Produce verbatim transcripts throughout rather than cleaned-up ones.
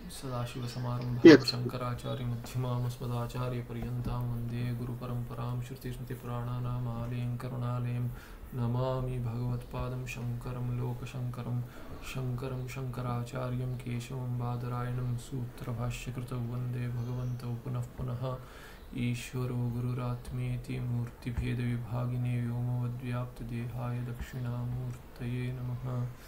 सदाशिवसमारम्भां Yes. शङ्कराचार्यमध्यमाम् अस्मदाचार्यपर्यन्तां वन्दे गुरुपरम्परां श्रुतिस्मृतिपुराणानाम् आलयं करुणालयं नमामि भगवत्पादं शङ्करं लोकशङ्करं शङ्करं शङ्कराचार्यं केशवं बादरायणं सूत्रभाष्यकृतौ वन्दे भगवन्तौ पुनः पुनः ईश्वरो गुरुरात्मेति मूर्तिभेदविभागिने व्योमवद्व्याप्तदेहाय दक्षिणामूर्तये नमः।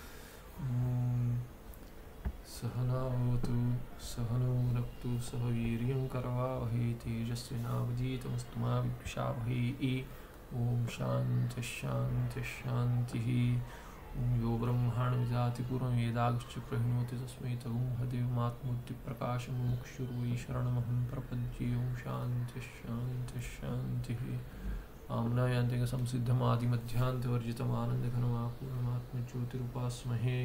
सहनावतु सहनौ भुनक्तु सह वीर्यं करवावहै तेजस्विनावधीतमस्तु मा विद्विषावहै। ॐ शान्तिः शान्तिः शान्तिः। ॐ यो ब्रह्माण्डं विदधाति पूर्वं वेदागश्च प्रहिणोति तस्मै तगुंहदेवमात्मूर्तिप्रकाशं मुमुक्षुर्वै शरणमहं प्रपद्ये। ॐ शान्तिः शान्तिः शान्तिः। आम्नायान्तिकसंसिद्धमादिमध्यान्तवर्जितमानन्दघनमापूर्णमात्मज्योतिरुपास्महे।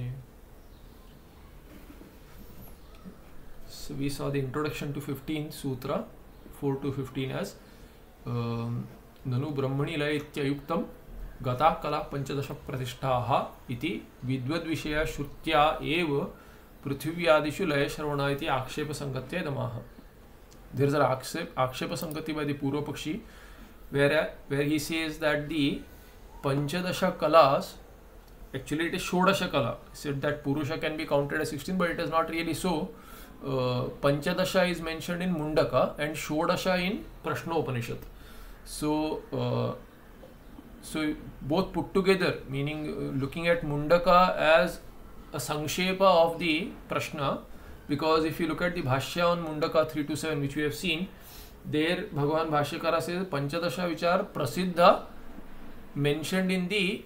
So we saw the introduction to fifteenth sutra, four to fifteen, as um, Nanu Brahmani Laya Ityayuktam Gata Kala Panchadasha Pratishthaha iti Vidvad-vishaya Shrutya eva Prithvivyadishu Laya Shravana iti Akshepa Sangatya Damaha. There is an akshep, Akshepa Sangati by the Purva Pakshi, where, where he says that the Panchadasha Kalas, actually it is Shodasha Kala. He said that Purusha can be counted as sixteen, but it is not really so. Uh, Panchadasha is mentioned in Mundaka and Shodasha in Prashnopanishad. So, uh, so both put together, meaning uh, looking at Mundaka as a Sangshepa of the Prashna, because if you look at the Bhashya on Mundaka three to seven, which we have seen, there Bhagavan Bhashyakara says Panchadasha which are Prasiddha mentioned in the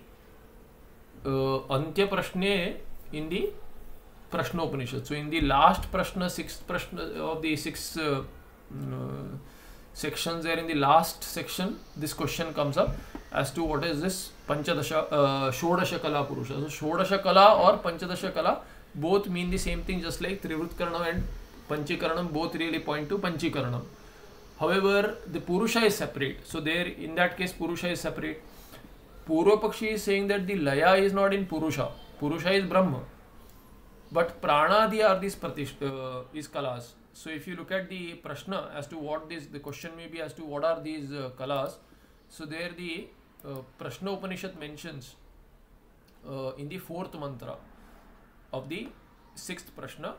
uh, Antya Prashne in the Prashnopanishad. So in the last Prashna, sixth Prashna of the six uh, uh, sections there, in the last section, this question comes up as to what is this Panchadasha, uh, Shodasha Kala Purusha. So Shodasha Kala or Panchadasha Kala both mean the same thing, just like Trivrit Karanam and Panchikaranam both really point to Panchikaranam. However, the Purusha is separate. So there, in that case, Purusha is separate. Purva Pakshi is saying that the Laya is not in Purusha. Purusha is Brahma. But Pranadi are these pratish, uh, is Kalas. So if you look at the Prashna as to what this, the question may be as to what are these uh, Kalas. So there the uh, Prashna Upanishad mentions uh, in the fourth mantra of the sixth Prashna.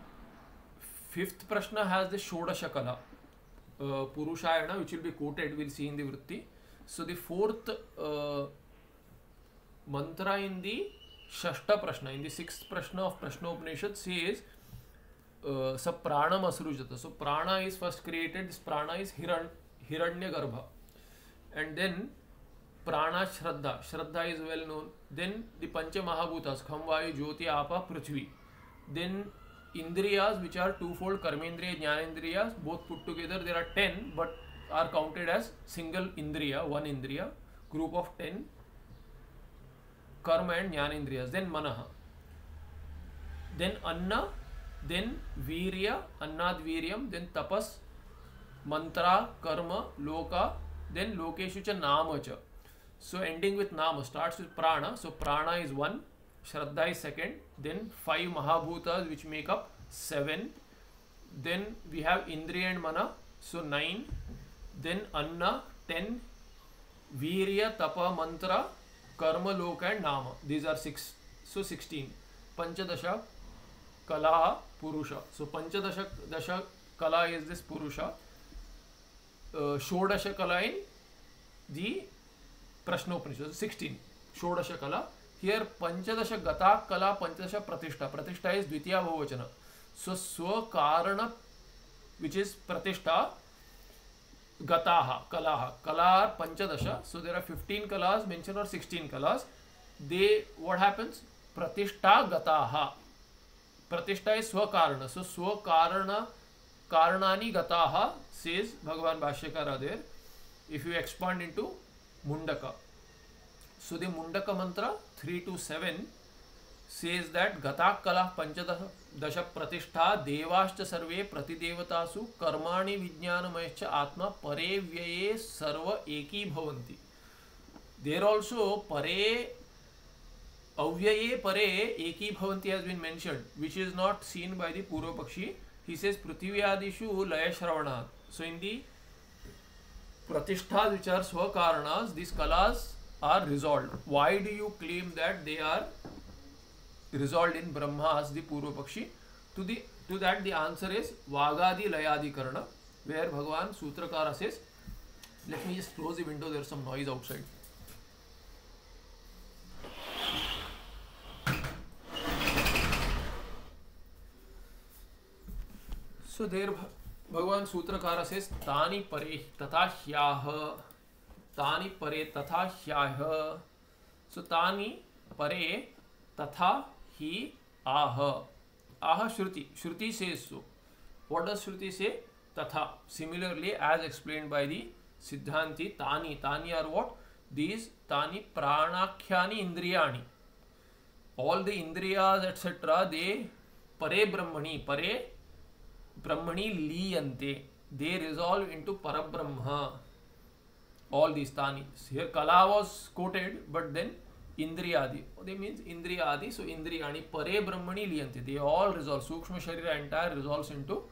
Fifth Prashna has the Shodasha Kala, uh, Purushayana, which will be quoted, we'll see in the Vritti. So the fourth uh, mantra in the Shashta Prashna, in the sixth Prashna of Prashna Upanishad, says uh, Sa Pranam Asrujata. So Prana is first created, this Prana is Hiran, Hiranya Garbha. And then Prana Shraddha, Shraddha is well known. Then the Pancha Mahabhutas, Kham, Vayu, Jyoti, Apa, Prithvi. Then Indriyas, which are twofold, Karmendriya, Jnanendriyas, both put together there are ten, but are counted as single Indriya, one Indriya, group of ten. Karma and Jnanendriyas, then Manaha, then Anna, then Virya, Annad Viryam, then Tapas, Mantra, Karma, Loka, then Lokeshucha Namacha. So ending with Nama, starts with Prana. So Prana is one, Shraddha is second, then five Mahabhutas which make up seven, then we have Indriya and Mana, so nine, then Anna, ten, Virya, Tapa, Mantra, Karma, Loka and Nama. These are six. So sixteen. Panchadasha Kala Purusha. So Panchadasha Dasha Kala is this Purusha. Uh, Shodasha Kala in the Prashnopanishad. So sixteen. Shodasha Kala. Here Panchadasha Gata Kala Panchadasha Pratishtha. Pratishtha is Dvitiya Bhavachana. So Swakarana, which is Pratishtha, Gataha, Kalaha. Kala are Panchadasha. So there are fifteen Kalas mentioned or sixteen Kalas. They, what happens? Pratishtha Gataha. Pratishtha is Swakarana. So Swakarana, Karanani Gataha, says Bhagavan Bhashyakara there. If you expand into Mundaka. So the Mundaka mantra three to seven says that Gata Kala Panchadasha Pratishtha Devascha Sarve Pratidevatasu Karmani Vijnanamayascha Atma Pare Vyaye Sarva Eki Bhavanti. There also Pare Avyaye pare eki bhavanti has been mentioned, which is not seen by the Purva Pakshi. He says Prithviadishu laya shravana. So in the Pratishthas which are Swakarnas, these kalas are resolved. Why do you claim that they are resolved in Brahma, as the Purva Pakshi? To the to that the answer is Vagadi Layadi Karana, where Bhagavan Sutrakara says, let me just close the window, there is some noise outside. So there Bhagavan Sutrakara says Tani pare tatha hyaha, Tani pare tatha hyaha. So Tani pare tatha hi aha. Aha Shruti. Shruti says so. What does Shruti say? Tatha. Similarly, as explained by the Siddhanti, Tani. Tani are what? These Tani pranakhyani indriyani. All the indriyas, et cetera, they pare brahmani. Pare brahmani liyante. They resolve into parabrahma. All these Tani. Here Kala was quoted, but then Indriyadi. They means Indriyadi. So Indriyani pare brahmani liyante. They all resolve. Sukshma Sharira entire resolves into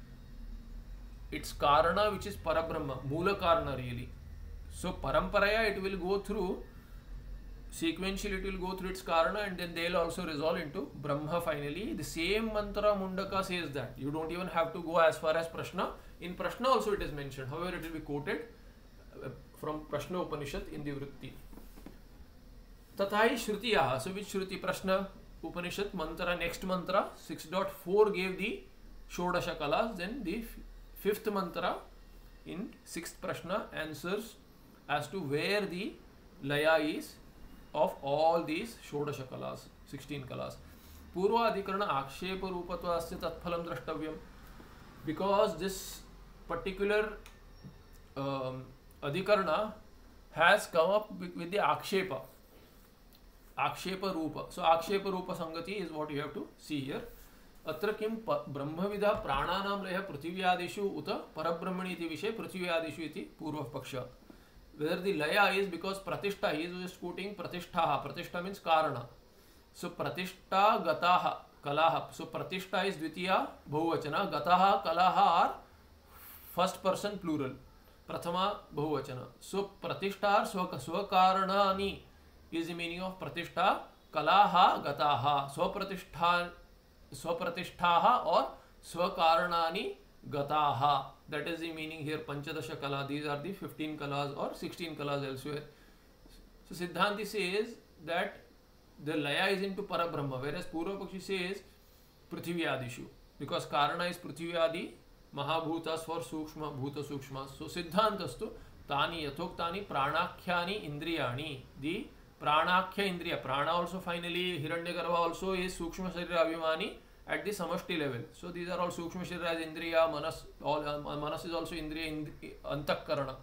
its Karana, which is Parabrahma. Mula Karana really. So Paramparaya it will go through, sequentially it will go through its Karana, and then they will also resolve into Brahma finally. The same mantra Mundaka says that. You don't even have to go as far as Prashna. In Prashna also it is mentioned. However, it will be quoted from Prashna Upanishad in the Vritti. Tathai Shrutiyaha. So which Shruti? Prashna Upanishad mantra, next mantra six point four gave the Shodasha Kalas. Then the fifth mantra in sixth Prashna answers as to where the Laya is of all these Shodasha Kalas, sixteen Kalas. Purva Adhikarana Akshepa Rupatva Asya Tatphalam Drashtavyam. Because this particular um, Adhikarana has come up with, with the Akshepa. Akshepa Rupa. So Akshepa Rupa Sangati is what you have to see here. Atra kim brahmavidha prananam laya prithviadishu uta parabrahmani iti vishay prithviadishu iti purva paksha. Whether the laya is because pratishtha, he is just quoting pratishthaha. Pratishtha means karana. So pratishtha gataha kalaha. So pratishtha is dvitiya bahuvachana. Gataha kalaha are first person plural. Prathama bahuvachana. So pratishtha are swakaranani is the meaning of pratishtha. Kalaha gataha. Swapratishtha Swapratishthaha or Swakaranani Gataha. That is the meaning here. Panchadasha Kala. These are the fifteen Kalas or sixteen Kalas elsewhere. So Siddhanti says that the Laya is into Parabrahma, whereas Purva Pakshi says Prithviadishu. Because Karana is Prithviadi, Mahabhutas for Sukshma, Bhuta Sukshma. So Siddhantastu Tani Yathoktani Pranakhyani Indriyani. The Pranakhya Indriya. Prana also finally, Hiranyagarbha also is Sukshma Sharira Abhimani at the Samashti level. So these are all Sukshma Sharira as Indriya, Manas, all, uh, Manas is also Indriya, Indri, Antakkarana.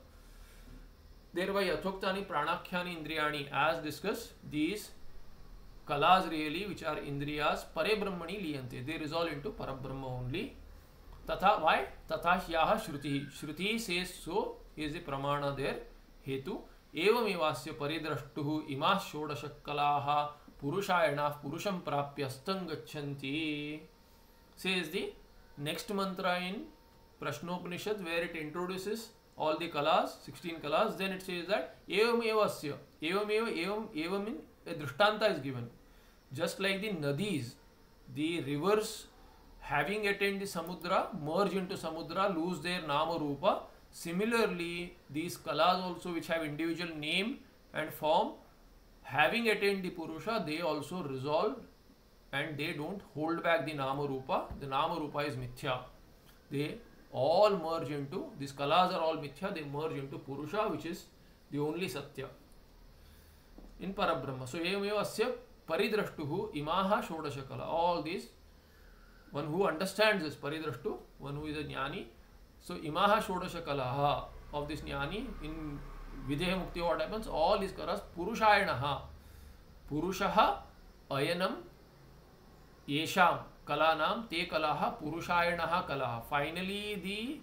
Thereby Yathoktani Pranakhyani Indriyani, as discussed, these Kalas really, which are Indriyas, Pare Brahmani Liyante. They resolve into Parabrahma only. Tatha, why? Tatha Hyaha Shruti. Shruti says so, is the Pramana there. Hetu. एवमेवास्य परिद्रष्टुः इमाः षोडशकलाः पुरुषायणाः पुरुषं प्राप्य अस्तं गच्छन्ति. Says the next mantra in Prashnopanishad, where it introduces all the kalas, sixteen kalas. Then it says that evamevasya. Evameva, evam, evam in a drishtanta is given. Just like the nadis, the rivers having attained the samudra, merge into samudra, lose their nama rupa. Similarly, these kalas also, which have individual name and form, having attained the Purusha, they also resolve and they don't hold back the Nama Rupa. The Nama Rupa is Mithya. They all merge into, these kalas are all Mithya, they merge into Purusha, which is the only Satya in Parabrahma. So, Evameva asya paridrashtuhu imaha shodasha kala. All these, one who understands this paridrashtu, one who is a jnani. So, imaha shodasha kalaha of this jnani, in Videha Mukti, what happens? All these kalas, Purushayanaha. Purushaha ayanam yesham kalanam te kalaha Purushayanaha kalaha. Finally, the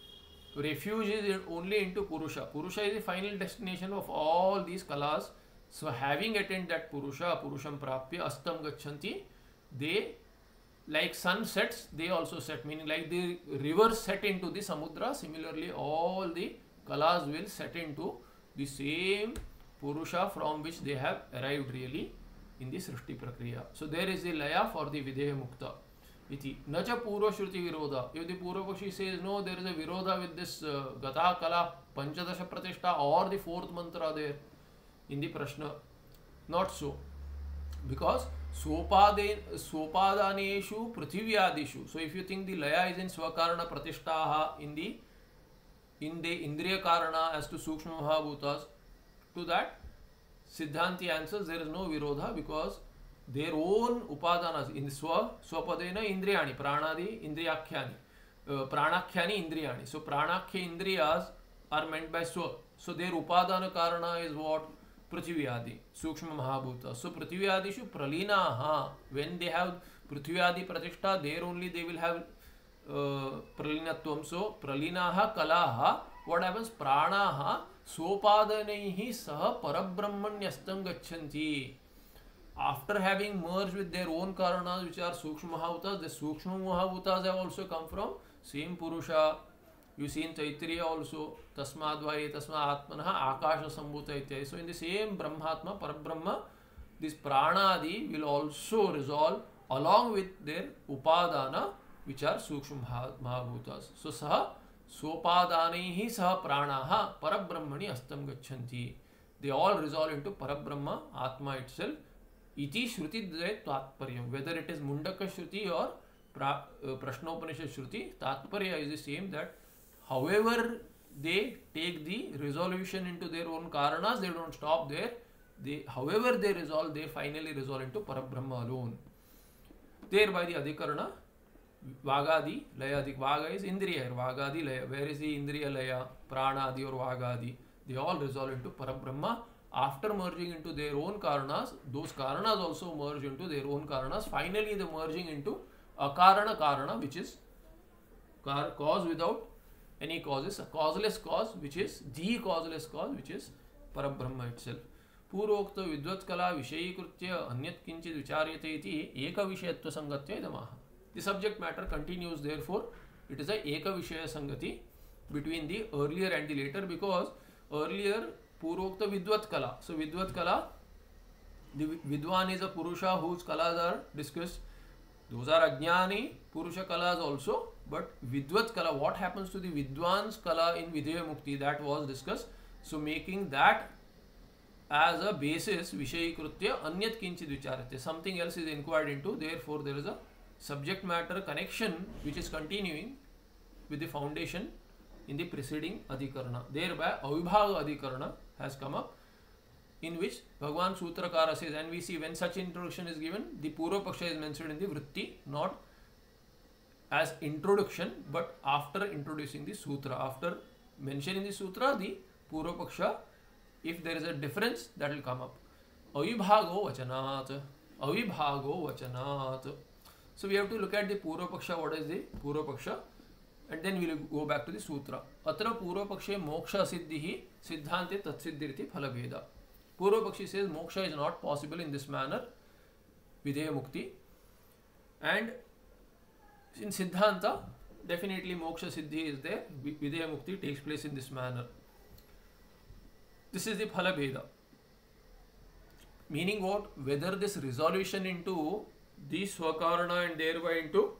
refuge is only into Purusha. Purusha is the final destination of all these kalas. So having attained that Purusha, Purusham Prapya, Astam Gachanti, they, like sun sets, they also set, meaning like the rivers set into the Samudra, similarly all the Kalas will set into the same Purusha from which they have arrived really in the Srishti Prakriya. So there is the Laya for the Videha Mukta. Iti. Nacha Purva Shruti Virodha. If the Purvapakshi says no, there is a Virodha with this uh, Gata Kala, Panchadasha Pratishtha or the fourth mantra there in the Prashna. Not so. Because Sopade, Sopadaneshu Prithiviyadishu. So if you think the Laya is in Swakarana Pratishtaha in the in the Indriya Karana as to Sukshma Mahabhutas, to that Siddhanti answers there is no Virodha because their own Upadanas in Swa, Swapadena Indriyani, Pranadi Indriyakhyani, uh, Pranakhyani Indriyani. So Pranakhya Indriyas are meant by Swa. So their Upadana Karana is what? Prithiviyadi, Sukshma Mahabhuta. So Prithiviyadishu Pralinaha, when they have Prithiviyadi Pratishta, there only they will have uh, Pralinatvam. So Pralinaha Kalaha, what happens? Pranaha Sopadanaihi Saha Parabrahmanyastam Gachanti. After having merged with their own Karanas, which are Sukshma Mahabhutas, the Sukshma Mahabhutas have also come from same Purusha. You see in Taittiriya also, Tasmadvaye Tasma Atmanaha Akasha Sambhuta Ityai. So in the same Brahmatma, Parabrahma, this Pranadi will also resolve along with their Upadana, which are Sukshma Mahabhutas. So Saha Sopadanihi Saha Pranaha Parabrahmani Astam Gachanti. They all resolve into Parabrahma, Atma itself. Iti Shruti Dvaya Tatparyam. Whether it is Mundaka Shruti or pra, uh, Prashnopanishad Shruti, Tatparya is the same, that however they take the resolution into their own Karanas, they don't stop there. They, however they resolve, they finally resolve into Parabrahma alone. Thereby the Adhikarana, Vagadi, Layadi. Vaga is Indriya, Vagadi, Laya. Where is the Indriya Laya, Pranadi or Vagadi? They all resolve into Parabrahma. After merging into their own Karanas, those Karanas also merge into their own Karanas. Finally, the merging into a Karana Karana, which is cause without any causes, a causeless cause, which is the causeless cause, which is Parabrahma itself. Purokta Vidvat Kala Vishayikrutya Anyat Kinchid Vicharyate iti Eka Vishayatva Sangatya idamaha. The subject matter continues, therefore, it is a Eka Vishaya Sangati between the earlier and the later, because earlier Purokta Vidvat Kala. So Vidvat Kala, the Vidwan is a Purusha whose Kalas are discussed. Those are Ajnani, Purusha Kalas also. But Vidvat Kala, what happens to the Vidwan's Kala in Videha Mukti, that was discussed. So making that as a basis, Vishayikrutya Anyat Kinchid Vicharate. Something else is inquired into. Therefore, there is a subject matter connection which is continuing with the foundation in the preceding Adhikarana. Thereby, Avibhaga Adhikarana has come up, in which Bhagwan Sutrakara says, and we see when such introduction is given, the Purva Paksha is mentioned in the Vritti, not as introduction, but after introducing the Sutra. After mentioning the Sutra, the Purva Paksha, if there is a difference, that will come up. Avibhago Vachanat. Avibhago Vachanat. So we have to look at the Purva Paksha, what is the Purva Paksha, and then we will go back to the Sutra. Atra Purva Pakshe Moksha Siddhihi Siddhante Tatsiddhirti Phalabheda. Purva Pakshi says moksha is not possible in this manner, Videha Mukti. And in Siddhanta, definitely moksha siddhi is there. Videha Mukti takes place in this manner. This is the Phalabheda. Meaning what? Whether this resolution into the Swakarana and thereby into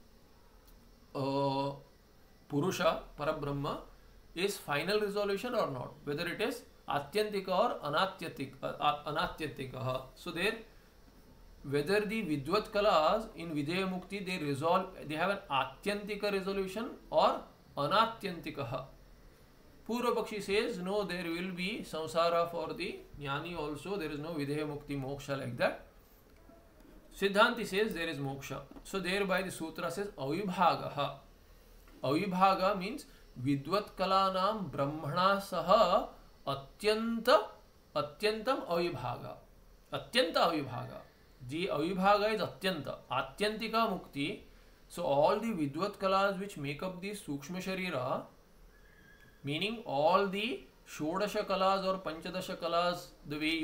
uh, Purusha, Parabrahma, is final resolution or not. Whether it is Atyantika or Anatyatika. Uh, Anatyatika. So there, whether the Vidvat Kalas in Videha Mukti, they resolve, they have an Atyantika resolution or Anatyantika. Purva Pakshi says, no, there will be samsara for the Jnani also, there is no Videha Mukti moksha like that. Siddhanti says there is moksha. So thereby the sutra says Avibhagaha. Avibhaga means Vidvat Kalanam Brahmana Saha Atyanta Atyantam Avibhaga. Atyanta Avibhaga. The Avibhaga is Atyanta. Atyantika Mukti. So all the Vidvat Kalas which make up the Sukshma Sharira, meaning all the Shodasha Kalas or Panchadasha Kalas, the way you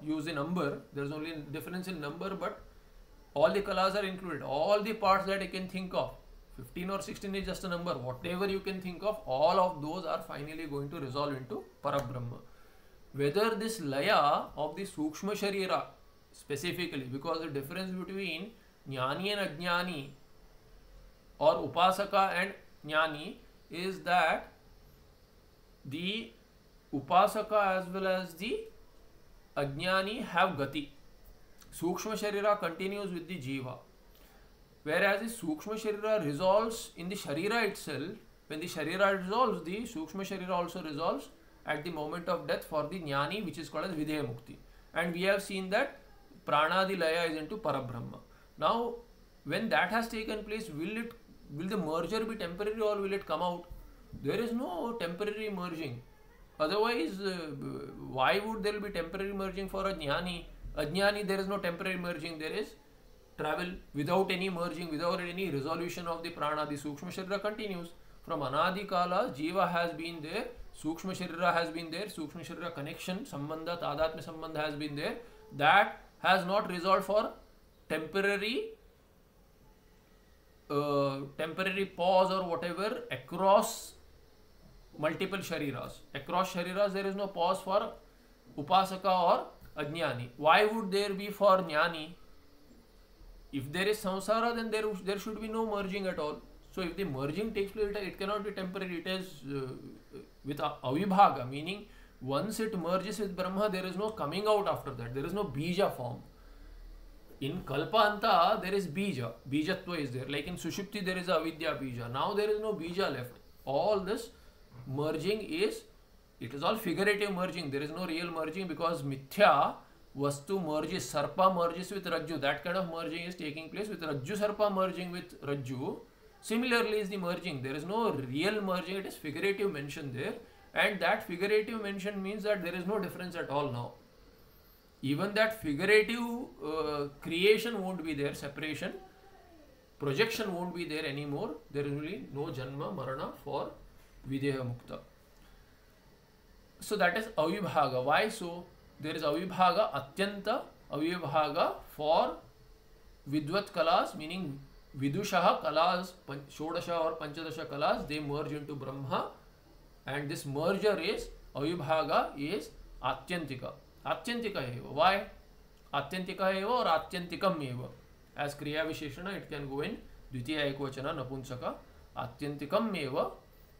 use the number. There is only difference in number, but all the kalas are included. All the parts that you can think of, fifteen or sixteen is just a number. Whatever you can think of, all of those are finally going to resolve into Parabrahma. Whether this laya of the Sukshma Sharira specifically, because the difference between Jnani and Ajnani or Upasaka and Jnani is that the Upasaka as well as the Ajnani have Gati. Sukshma Sharira continues with the Jiva. Whereas the Sukshma Sharira resolves in the Sharira itself. When the Sharira resolves, the Sukshma Sharira also resolves at the moment of death for the Jnani, which is called as Videha Mukti. And we have seen that Pranadi Laya is into Parabrahma. Now, when that has taken place, will it will the merger be temporary or will it come out? There is no temporary merging. Otherwise, uh, why would there be temporary merging for a Jnani? A Jnani, there is no temporary merging. There is travel without any merging, without any resolution of the prana. The Sukshma Sharira continues. From Anadi Kala, Jiva has been there, Sukshma Sharira has been there, Sukshma Sharira connection, Sambandha, Tadatmya Sambandha has been there. That has not resolved for temporary uh, temporary pause or whatever across multiple Shariras. Across Shariras, there is no pause for Upasaka or Ajnani. Why would there be for Jnani? If there is samsara, then there, there should be no merging at all. So if the merging takes place, it cannot be temporary. It is uh, with avibhaga, meaning once it merges with Brahma, there is no coming out after that. There is no bija form. In Kalpanta, there is bija. Bijatva is there. Like in Sushupti, there is avidya bija. Now there is no bija left. All this merging is, it is all figurative merging. There is no real merging because mithya Vastu merges, Sarpa merges with Rajju. That kind of merging is taking place with Rajju Sarpa merging with Rajju. Similarly is the merging. There is no real merging. It is figurative mention there. And that figurative mention means that there is no difference at all now. Even that figurative uh, creation won't be there, separation. Projection won't be there anymore. There is really no Janma, Marana for Videha Mukta. So that is Avibhaga. Why so? There is Avibhaga, Atyanta Avibhaga for Vidvat Kalas, meaning Vidushaha Kalas, Shodasha or Panchadasha Kalas, they merge into Brahma. And this merger is, Avibhaga is Atyantika. Atyantika eva. Why? Atyantika eva or Atyantikam eva. As Kriya Visheshana, it can go in Dvitiya Ekvachana Napunsaka. Atyantikam eva.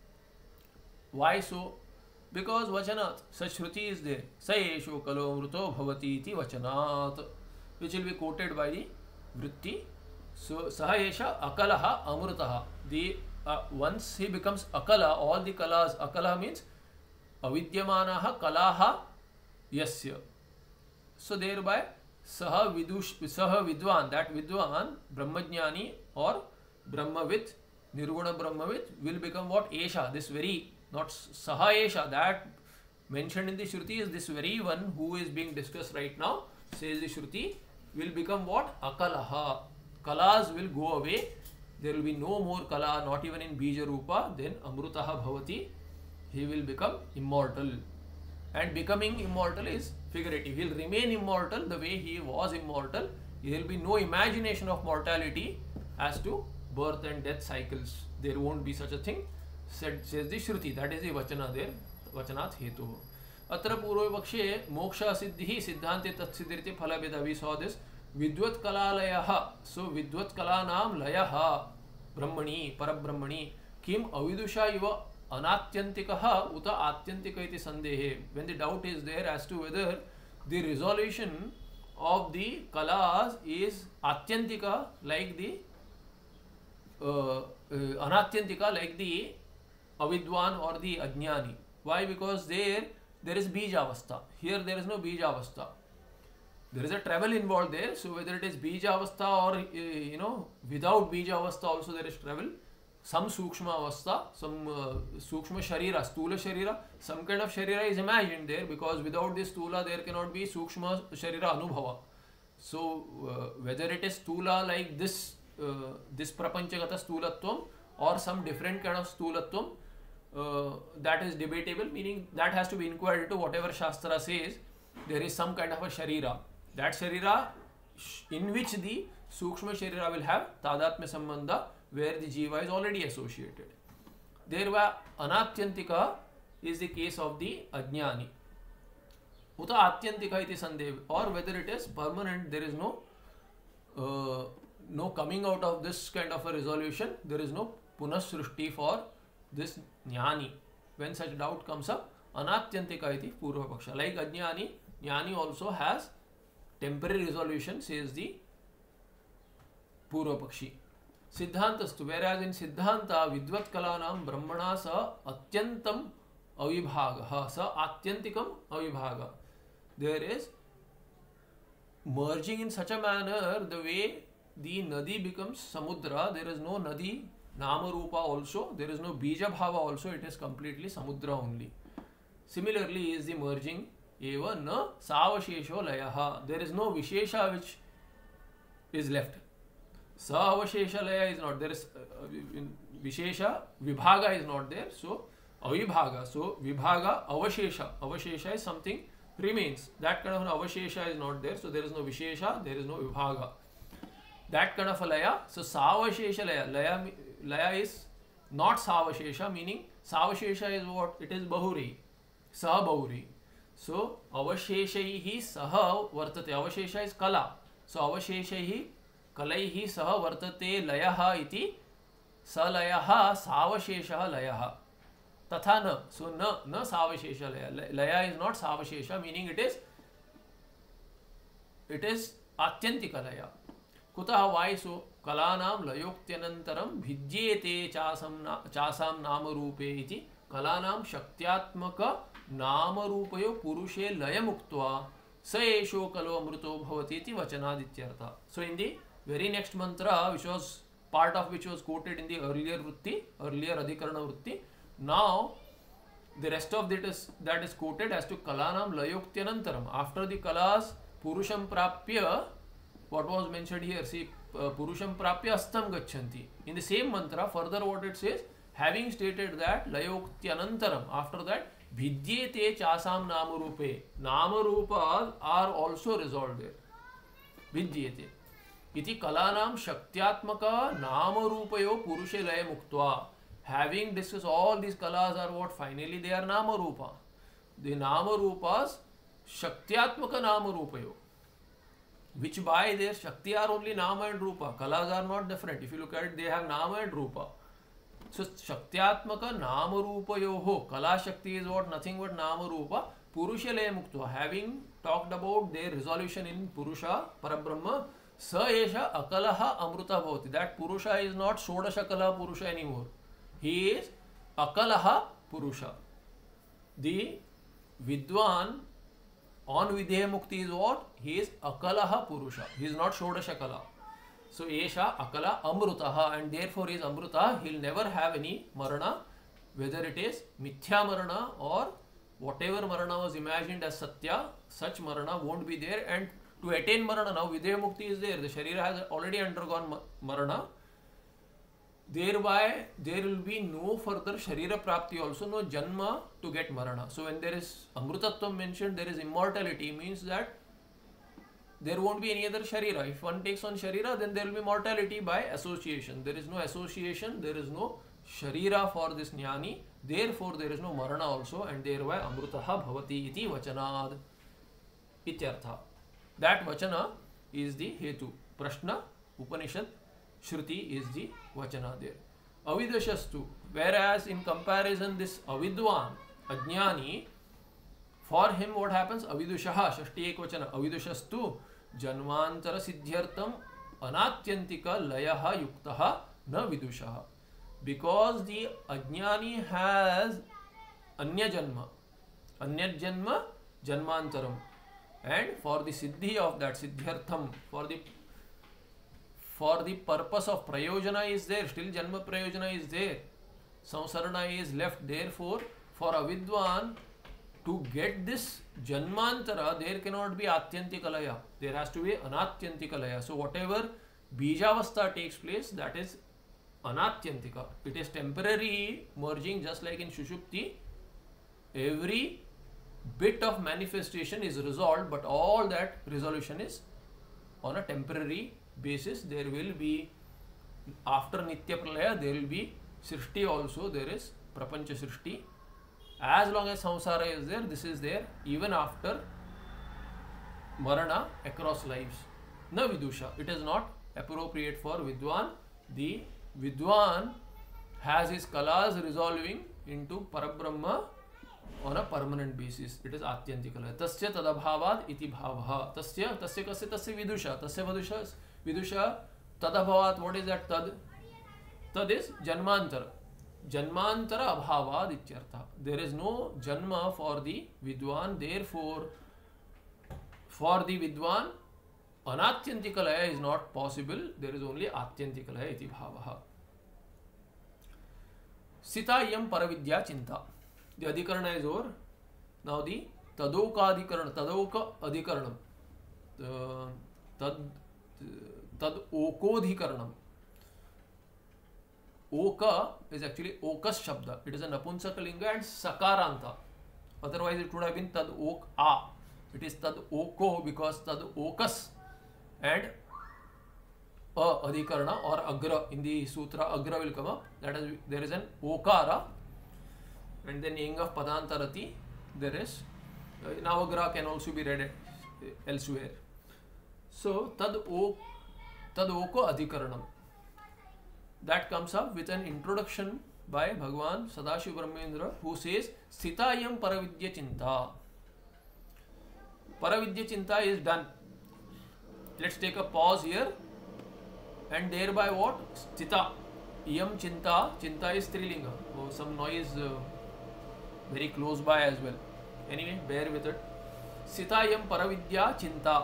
Why so? Because Vachanat, such Shruti is there. Sayesho kalo mruto bhavati iti Vachanat, which will be quoted by the Vritti. So, Sahayesha akalaha amrutaha. The uh, once he becomes akala, all the kalas, akala means avidyamanaha kalaha yasya. So, thereby saha vidush, saha vidwan, that vidwan, brahmajnani or brahmavit, nirguna brahmavit will become what? Esha, this very, not saha esha, that mentioned in the Shruti is this very one who is being discussed right now, says the Shruti, will become what? Akalaha. Kalas will go away. There will be no more kala, not even in Bija Rupa. Then Amrutaha Bhavati, he will become immortal. And becoming immortal is figurative. He will remain immortal the way he was immortal. There will be no imagination of mortality as to birth and death cycles. There won't be such a thing, said, says the Shruti. That is the Vachana there. Vachanat Hetu. Atra Purva Vakshe Moksha Siddhi Siddhante Tatsiddhirti Phalabheda. We saw this. Vidvat Kalalayaha. So Vidvat Kalanam Layaha Brahmani, Parabrahmani. Kim Avidusha Iva Anatyantikaha Uta Atyantika iti Sandehe. When the doubt is there as to whether the resolution of the Kalas is Atyantika like the uh, uh, Anatyantika like the Avidwan or the Ajnani. Why? Because there there is Bija Avastha. Here there is no Bija Avastha. There is a travel involved there. So whether it is Bija Avastha or uh, you know without Bija Avastha also there is travel. Some Sukshma Avastha, some uh, Sukshma Sharira, Stula Sharira, some kind of Sharira is imagined there because without this Stula there cannot be Sukshma Sharira Anubhava. So uh, whether it is Stula like this, uh, this Prapanchagata Stulatvam or some different kind of Stulatvam, uh, that is debatable, meaning that has to be inquired into. Whatever Shastra says, there is some kind of a sharira. That sharira in which the Sukshma Sharira will have Tadatmya Sambandha, where the Jiva is already associated. Thereby, Anatyantika is the case of the Ajnani. Uta Atyantika iti Sandev, or whether it is permanent, there is no uh, no coming out of this kind of a resolution, there is no Punasrushti for this Jnani. When such doubt comes up, Anatyantika iti Purva Paksha. Like Ajnani, Jnani also has temporary resolution, says the Purva Pakshi. Siddhantastu, whereas in Siddhanta, Vidvat Kalanam Brahmana sa Atyantam Avibhaga, sa Atyantikam Avibhaga. There is merging in such a manner the way the Nadi becomes Samudra. There is no Nadi, Nama Rupa also, there is no Bija Bhava also, it is completely Samudra only. Similarly is the merging Eva na Savashesho Layaha. There is no Vishesha which is left. Savashesha Laya is not there. Is uh, Vishesha Vibhaga is not there. So Avibhaga. So Vibhaga Avashesha. Avashesha is something remains. That kind of an Avashesha is not there. So there is no Vishesha. There is no Vibhaga. That kind of a Laya. So Savashesha Laya. Laya Laya is not Savashesha, meaning Savashesha is what? It is Bahuri. Sa Bahuri. So Avasheshaihi Saha Vartate. Avashesha is Kala. So Avasheshaihi Kalaihi Saha Vartate Layaha iti Salayaha Savashesha Layaha. Tatha na. So na, na Savashesha Laya. Laya is not Savashesha, meaning it is it is Atyantika Laya. Kutaha, why so? Kalanam Layoktyanantaram Bhijyete Chasam Chasam Namarupe iti Kalanam Shaktyatmaka Namarupayo Purushe Layamuktva Saesho Kalo Amruto Bhavati iti Vachanadityartha. So in the very next mantra, which was part of which was quoted in the earlier Vritti, earlier Adhikarana Vritti, now the rest of that is, that is quoted as to Kalanam Layoktyanantaram. After the Kalas Purusham Prapya, what was mentioned here, see, uh, Purusham Prapya Astam Gachanti. In the same mantra, further what it says, having stated that Layoktyanantaram, after that, Bhidyete Chasam Namarupe. Namarupas are also resolved there. Bhidyete. Iti Kalanam Shaktyatmaka Namarupayo Purushe Laya Muktva. Having discussed all these Kalas are what? Finally they are Namarupa. The Namarupas Shaktyatmaka Namarupayo. Which by their Shakti are only Nama and Rupa. Kalas are not different. If you look at it, they have Nama and Rupa. So Shaktyatmaka Nama Rupa Yoho. Kala Shakti is what? Nothing but Nama Rupa. Purusha Laya Muktva. Having talked about their resolution in Purusha, Parabrahma, Sa Esha Akalaha Amruta Bhavati. That Purusha is not Shodasha Kala Purusha anymore. He is Akalaha Purusha. The Vidwan on Videha Mukti is what? He is Akalaha Purusha. He is not Shodasha Kala. So Esha Akala Amrutaha, and therefore he is Amruta. He will never have any Marana, whether it is Mithya Marana or whatever Marana was imagined as Satya, such Marana won't be there. And to attain Marana, now Videha Mukti is there. The Sharira has already undergone Marana. Thereby there will be no further Sharira Prapti also, no Janma to get Marana. So when there is Amrutatvam mentioned, there is immortality, means that there won't be any other Sharira. If one takes on Sharira, then there will be mortality by association. There is no association, there is no Sharira for this Jnani. Therefore there is no Marana also, and thereby Amrutaha Bhavati iti Vachanad Ityartha. That Vachana is the Hetu. Prashna, Upanishad, Shruti is the Vachana there. Avidashastu, whereas in comparison this Avidwan, Ajnani, for him what happens? Avidushaha, Shashti Ekvachana, Avidushastu, Janvantara Siddhyartam, Anatyantika Layaha Yuktaha, Na Vidushaha. Because the Ajnani has Anya Janma, Anya Janma, Janmantaram. And for the Siddhi of that, Siddhyartham, for the For the purpose of Prayojana is there, still Janma Prayojana is there. Samsarana is left. Therefore, for Avidwan to get this Janmantara, there cannot be Atyantikalaya. There has to be Anatyantikalaya. So, whatever Bijavastha takes place, that is Anatyantika. It is temporary merging, just like in Shushupti. Every bit of manifestation is resolved, but all that resolution is on a temporary basis. There will be, after Nitya Pralaya, there will be Srishti also, there is Prapancha Srishti. As long as samsara is there, this is there even after Marana across lives. Na Vidusha, it is not appropriate for Vidwan. The Vidwan has his kalas resolving into Parabrahma on a permanent basis. It is Atyanti kala. Tasya tadabhavad iti bhavaha. Tasya, tasya kasya, tasya vidusha. Tasya vidusha, vidusha tadabhavat. What is that tad? Tad is janmantara. Janmantara abhavad ityartha. There is no janma for the Vidwan. Therefore, for the Vidwan, anatyanti kalaya is not possible. There is only atyanti kalaya iti bhavaha. Sita yam paravidya chinta. The adhikarana is over. Now the tadoka adhikarana, tadoka adhikaranam, the tad tad okodhikaranam. Oka is actually okas shabda. It is a napunsakalinga and sakaranta. Otherwise it would have been tad ok a. It is tad oko because tad okas and a adhikarana or agra. In the sutra agra will come up. That is, there is an okara. And then ing of padantarati, there is uh, navagra can also be read uh, elsewhere. So tad o tad oko adhikaranam. That comes up with an introduction by Bhagwan Sadashiv Brahmendra, who says Sthitayam Paravidya Chinta. Paravidya Chinta is done. Let's take a pause here, and thereby what? Sthita. Iyam Chinta. Chinta is Strilinga. Oh, some noise uh, very close by as well. Anyway, bear with it. Sithayam Paravidya Chinta.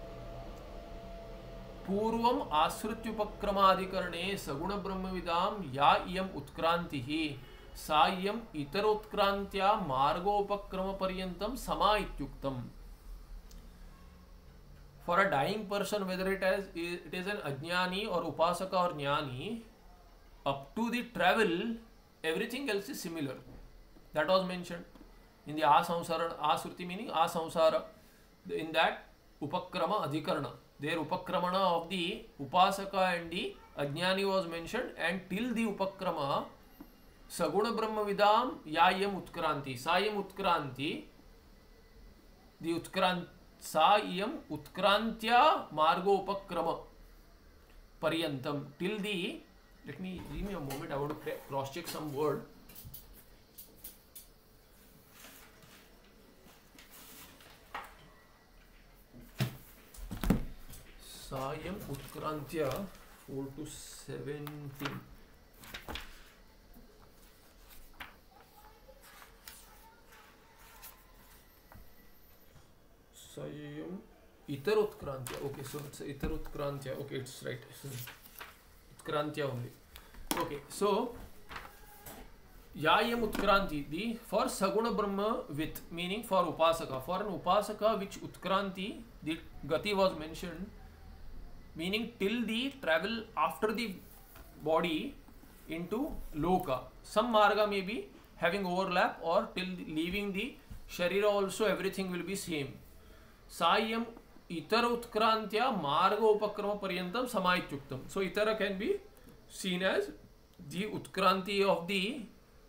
Purvam Asrutyupakramadhikarane Saguna Brahmavidam Ya Iyam Utkrantihi Sayam Itarotkrantya Margopakrama Paryantam Sama Ityuktam. For a dying person, whether it is, it is an Ajnani or Upasaka or Jnani, up to the travel, everything else is similar. That was mentioned in the Asamsara, Asruti meaning Asamsara. In that Upakrama Adhikarana, their Upakramana of the Upasaka and the Ajnani was mentioned, and till the Upakrama, Saguna Brahma Vidam Yayam Utkranti, Sayam Utkranti, the Utkrant, Sayam Utkrantya Margo Upakrama Paryantam, till the, let me, give me a moment, I want to cross check some word. Sayam Utkrantya four to seventeen. Sayam Itarutkrantya. Okay, so it's Itarutkrantya. Okay, it's right. Utkrantya only. Okay, so Yayam Utkranti, the for Saguna Brahma with, meaning for Upasaka. For an Upasaka which Utkranti, the Gati was mentioned, meaning till the travel after the body into Loka. Some Marga may be having overlap, or till the, leaving the Sharira also everything will be same. Sayam Itara Utkrantya Marga Upakrama Paryantam Samaityuktam. So Itara can be seen as the Utkranti of the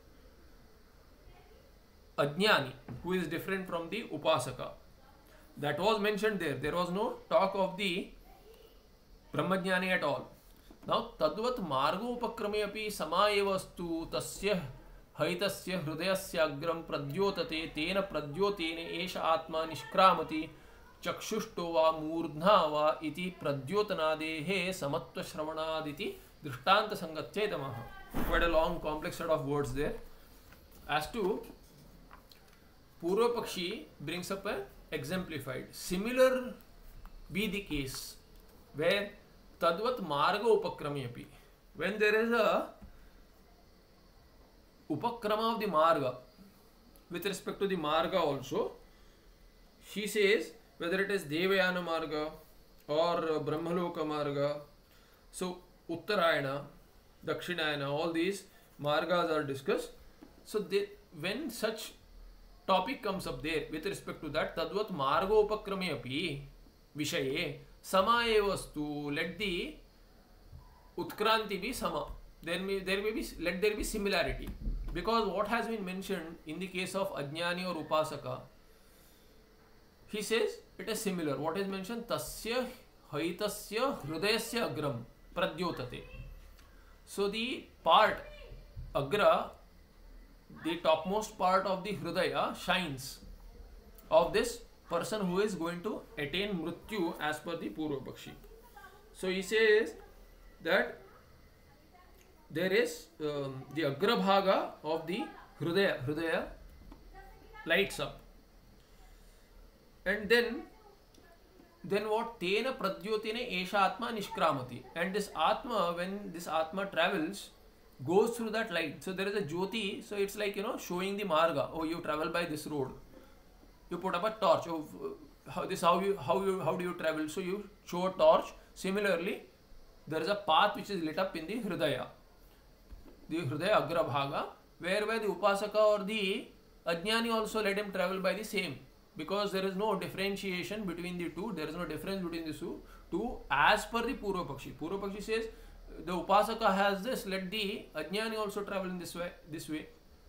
Ajnani, who is different from the Upasaka. That was mentioned there. There was no talk of the Brahmajnani at all. Now, Tadvat Margo Upakrame api Samayevastu Tasya Haitasya Hrudayasya Agram Pradyotate Tena Pradyotene Esha Atma Nishkramati Chakshushto va Murdhna va iti Pradyotanadehe Samatva Shravanaditi Drishtanta Sangatyedamaha. Quite a long complex set of words there. As to Purva Pakshi brings up a exemplified. Similar be the case where Tadvat Marga Upakrami api. When there is a Upakrama of the Marga, with respect to the Marga also, she says whether it is Devayana Marga or Brahmaloka Marga, so Uttarayana, Dakshinayana, all these Margas are discussed. So they, when such topic comes up there with respect to that. Tadvat margopakrame api vishaye sama eva astu. Let the utkranti be sama. There may, there may be, let there be similarity. Because what has been mentioned in the case of Ajnani or Upasaka, he says it is similar. What is mentioned? Tasya haitasya hrudayasya agram pradyotate. So the part agra, the topmost part of the hrudaya, shines of this person who is going to attain mrityu as per the Purva Pakshi. So he says that there is um, the agra bhaga of the hrudaya, hrudaya lights up. And then, then what? Tena pradyotine esha atma nishkramati. And this atma, when this atma travels, goes through that light. So there is a jyoti, so it's like, you know, showing the marga. Oh, you travel by this road. You put up a torch. Oh, how this how you how you how do you travel? So you show a torch. Similarly, there is a path which is lit up in the hridaya, the hridaya agra bhaga, whereby the upasaka or the ajnani also let him travel by the same, because there is no differentiation between the two. There is no difference between the two. Two as per the Purva Pakshi. Purva Pakshi says the upasaka has this, let the ajnani also travel in this way. This way.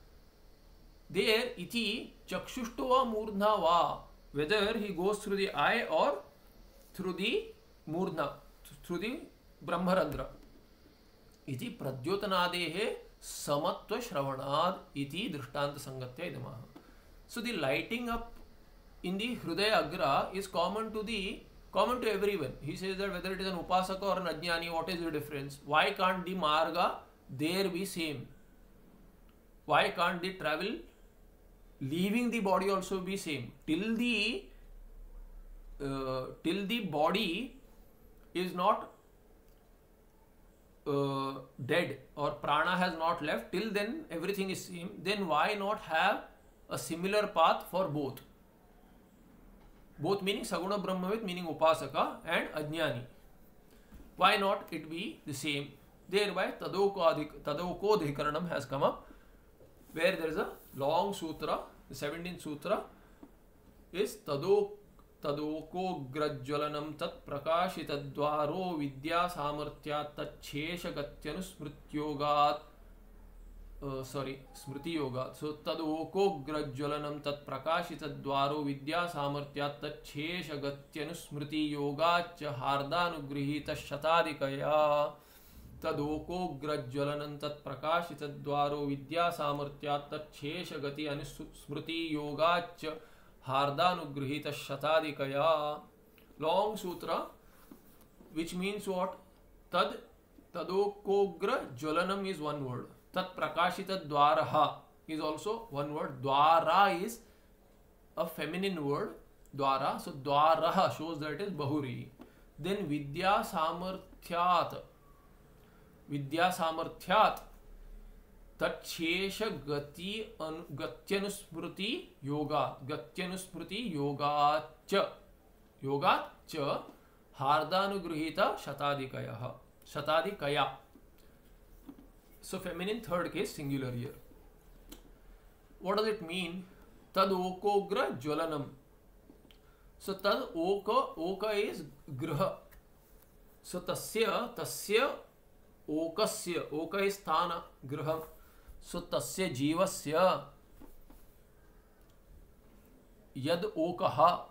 There, iti chakshushtuva murdha va, whether he goes through the eye or through the murdha, through the brahmarandra. Iti pradyotanadehe samatva shravanad iti drishtanta sangatya idamaha. So the lighting up in the hridaya agra is common to the common to everyone. He says that whether it is an upasaka or an ajnani, what is the difference? Why can't the marga there be same? Why can't the travel leaving the body also be same? Till the uh, till the body is not uh, dead or prana has not left, till then everything is same. Then why not have a similar path for both? Both meaning Saguna Brahmavid, meaning Upasaka and Ajnani. Why not it be the same? Thereby Tadokodhikaranam has come up, where there is a long sutra. The seventeenth sutra is Tado Tadoko grajwalanam tat prakashitadvaro vidya samartya tachesha gatyanu smrityogat. Uh, sorry, Smriti Yoga. So, Tadoko grajwalanam tat prakashitadvaro vidya samartya tachesha gatyanu smriti yoga cha hardanugrihita shatadikaya. Tadoko grajwalanam tat prakashitadvaro vidya samartya tachesha gati anusmriti yoga cha hardanugrihita shatadikaya. Long sutra, which means what? Tad Tadoko grajwalanam is one word. Tat prakashita dwaraha is also one word. Dwara is a feminine word. Dwara. So dwaraha shows that it is bahuri. Then vidya samarthyat. Vidya samarthyat. Tachesha gati gatyanusmriti yoga. Gatyanusmriti yoga cha. Yoga cha hardanugrihita shatadikaya. Shatadikaya. So feminine, third case, singular here. What does it mean? Tad okogra jwalanam. So tad oka, oka is graha. So tasya, tasya okasya. Oka is sthana, graha. So tasya jivasya yad okaha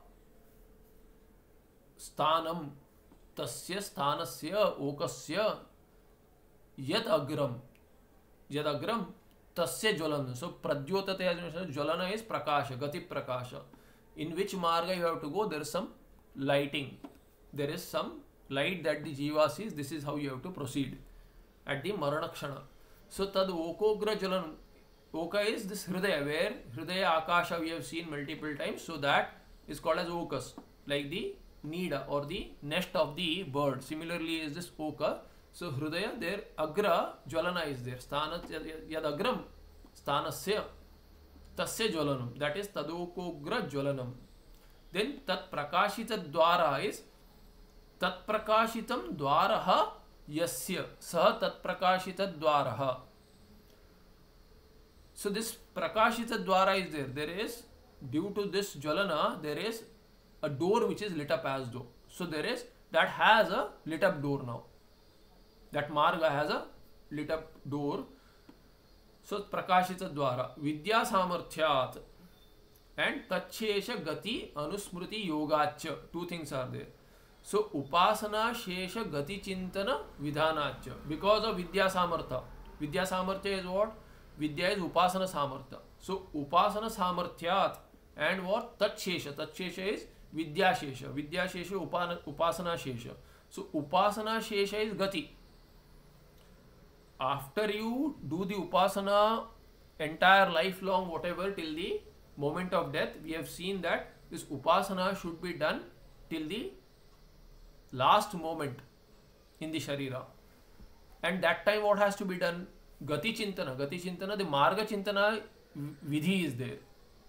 sthanam. Tasya sthanasya okasya yad agram. Yadagram tasya jwalanam. So pradyotate as mentioned, jwalana is prakasha, gati prakasha. In which marga you have to go, there is some lighting. There is some light that the jiva sees. This is how you have to proceed at the maranakshana. So tad okogra jwalanam. Oka is this hridaya, where hridaya akasha we have seen multiple times. So that is called as okas, like the nida or the nest of the bird. Similarly is this oka. So hridaya, there agra jwalana is there. Sthanat yad agram sthanasya tasya jwalanam. That is tadokogra jwalanam. Then tat prakashita dwara is tat prakashitam dwaraha yasya. Sah tat prakashita dwaraha. So this prakashita dwara is there. There is due to this Jwalana, there is a door which is lit up as though. So there is, that has a lit up door now. That Marga has a lit up door. So Prakashita Dwara, Vidya Samarthyat and Tachesha Gati Anusmriti Yogacha. Two things are there. So Upasana Shesha Gati Chintana Vidhanacha. Because of Vidya Samartha. Vidya Samarthya is what? Vidya is Upasana Samartha. So Upasana Samarthyat and what? Tachesha. Tachesha is Vidya Shesha. Vidya Shesha Upasana Shesha. So Upasana Shesha is Gati. After you do the Upasana entire lifelong, whatever, till the moment of death, we have seen that this Upasana should be done till the last moment in the Sharira. And that time what has to be done? Gati Chintana. Gati Chintana, the Marga Chintana Vidhi is there.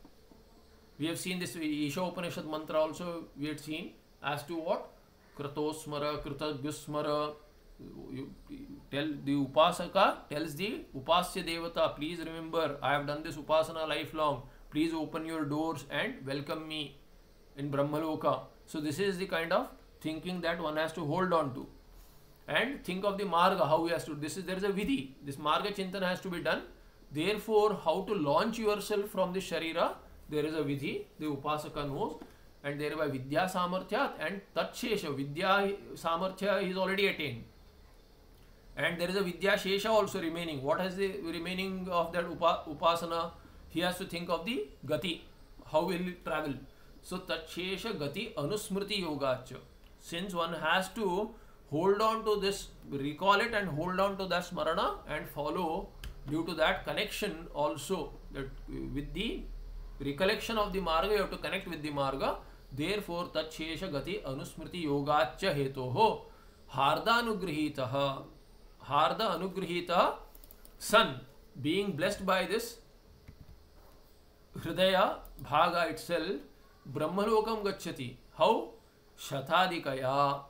We have seen this Isha Upanishad mantra also, we had seen as to what? Kratosmara, Kritagyusmara. You tell the Upasaka, tells the Upasya Devata, please remember, I have done this Upasana lifelong. Please open your doors and welcome me in Brahmaloka. So this is the kind of thinking that one has to hold on to. And think of the Marga, how he has to, this is, there is a Vidhi. This Marga Chintana has to be done. Therefore, how to launch yourself from the Sharira, there is a Vidhi, the Upasaka knows. And thereby Vidya Samarthyat and Tatshesha, Vidya Samarthya is already attained. And there is a Vidya Shesha also remaining. What is the remaining of that upa, Upasana? He has to think of the Gati. How will it travel? So, Tatshesha Gati Anusmriti Yogacha. Since one has to hold on to this, recall it and hold on to that Smarana and follow, due to that connection also, that with the recollection of the Marga, you have to connect with the Marga. Therefore, Tatshesha Gati Anusmriti Yogacha Hetoho Harda Anugrihitaha. Harda Anugrihita, son, being blessed by this Hridaya Bhaga itself, Brahmalokam Gacchati. How? Shatadikaya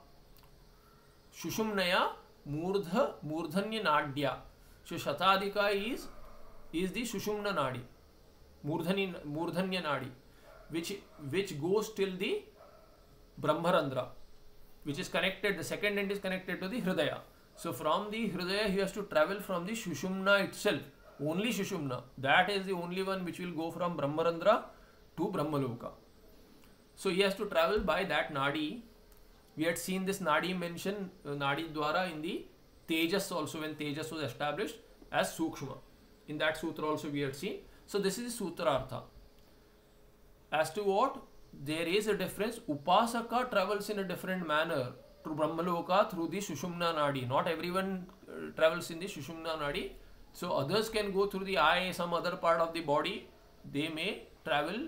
Shushumnaya Murdha Murdhanya Nadya. So Shatadika is, is the Shushumna Nadi, Murdhani, Murdhanya Nadi, which, which goes till the Brahmarandra, which is connected, the second end is connected to the Hridaya. So from the Hridaya he has to travel from the Shushumna itself, only Shushumna. That is the only one which will go from Brahmarandra to Brahmaloka. So he has to travel by that Nadi. We had seen this Nadi mentioned, uh, Nadi Dwara, in the Tejas also, when Tejas was established as Sukshma. In that Sutra also we had seen. So this is the Sutrartha. As to what? There is a difference. Upasaka travels in a different manner to Brahmaloka through the Shushumna Nadi. Not everyone uh, travels in the Shushumna Nadi. So others can go through the eye, some other part of the body. They may travel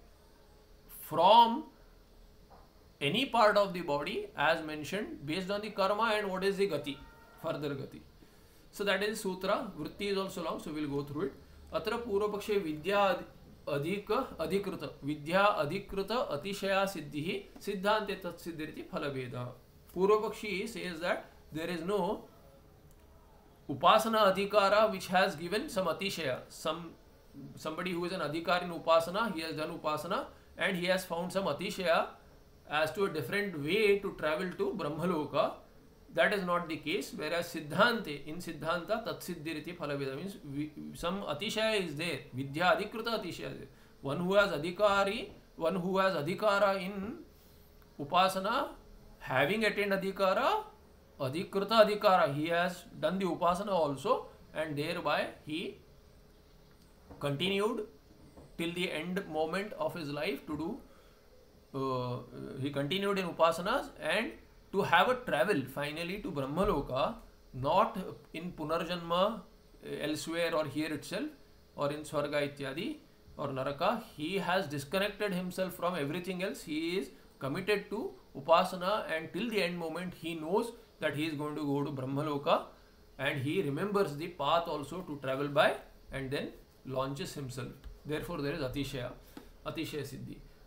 from any part of the body as mentioned based on the karma and what is the gati, further gati. So that is Sutra. Vritti is also long, so we will go through it. Atra Purvapakshe Vidya Adhika Adhikrita Vidya Adhikrita Atishaya Siddhi Siddhante Tat Siddhiriti Phalaveda. Purvapakshi says that there is no Upasana Adhikara which has given some Atishaya. Some somebody who is an Adhikar in Upasana, he has done Upasana and he has found some Atishaya as to a different way to travel to Brahmaloka. That is not the case. Whereas Siddhante, in Siddhanta, Tatsiddhiriti Phalaveda means we, some Atishaya is there. Vidya Adhikrita Atishaya is there. One who has Adhikari, one who has Adhikara in Upasana, having attained Adhikara, Adhikrita Adhikara, he has done the Upasana also, and thereby he continued till the end moment of his life to do, uh, he continued in Upasanas and to have a travel finally to Brahmaloka, not in Punarjanma elsewhere or here itself or in Swarga Ityadi or Naraka. He has disconnected himself from everything else. He is committed to Upasana and till the end moment he knows that he is going to go to Brahmaloka, and he remembers the path also to travel by and then launches himself. Therefore there is Atishaya, Atishaya Siddhi.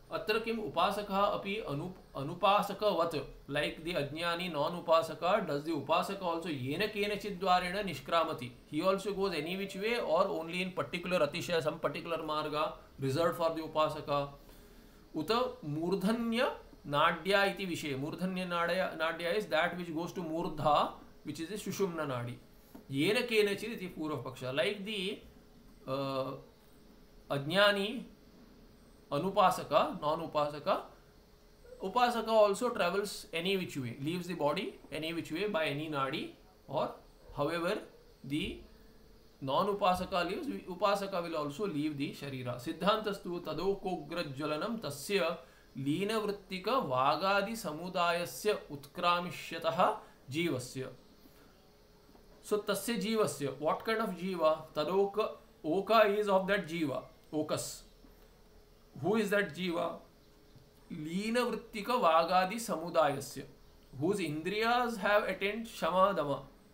अत्र किम उपासकः अपि अनु अनुपासकवत् like the अज्ञानी non उपासक does the उपासक also येन केनचित् द्वारेण निष्क्रामति he also goes any which way or only in particular अतिशय सम पर्टिकुलर मार्ग रिजर्व फॉर द उपासक उत मूर्धन्य नाड्या इति विषय मूर्धन्य नाड्या नाड्या is that which goes to मूर्धा विच इज द सुषुम्ना नाडी येन केनचित् इति पूर्व पक्ष लाइक द अज्ञानी अनुपासक नॉन उपासक upasaka also travels any which way, leaves the body any which way by any nadi, or however the non upasaka leaves, upasaka will also leave the sharira. Siddhantastu tadokograjjalanam tasya leena vrittika vagadi samudayasya utkramishyatah jivasya. So tasya jivasya, what kind of jiva? Tadoka, oka is of that jiva, okas. Who is that jiva? Leena vrittika vagadi samudayasya, whose indriyas have attained shama dama,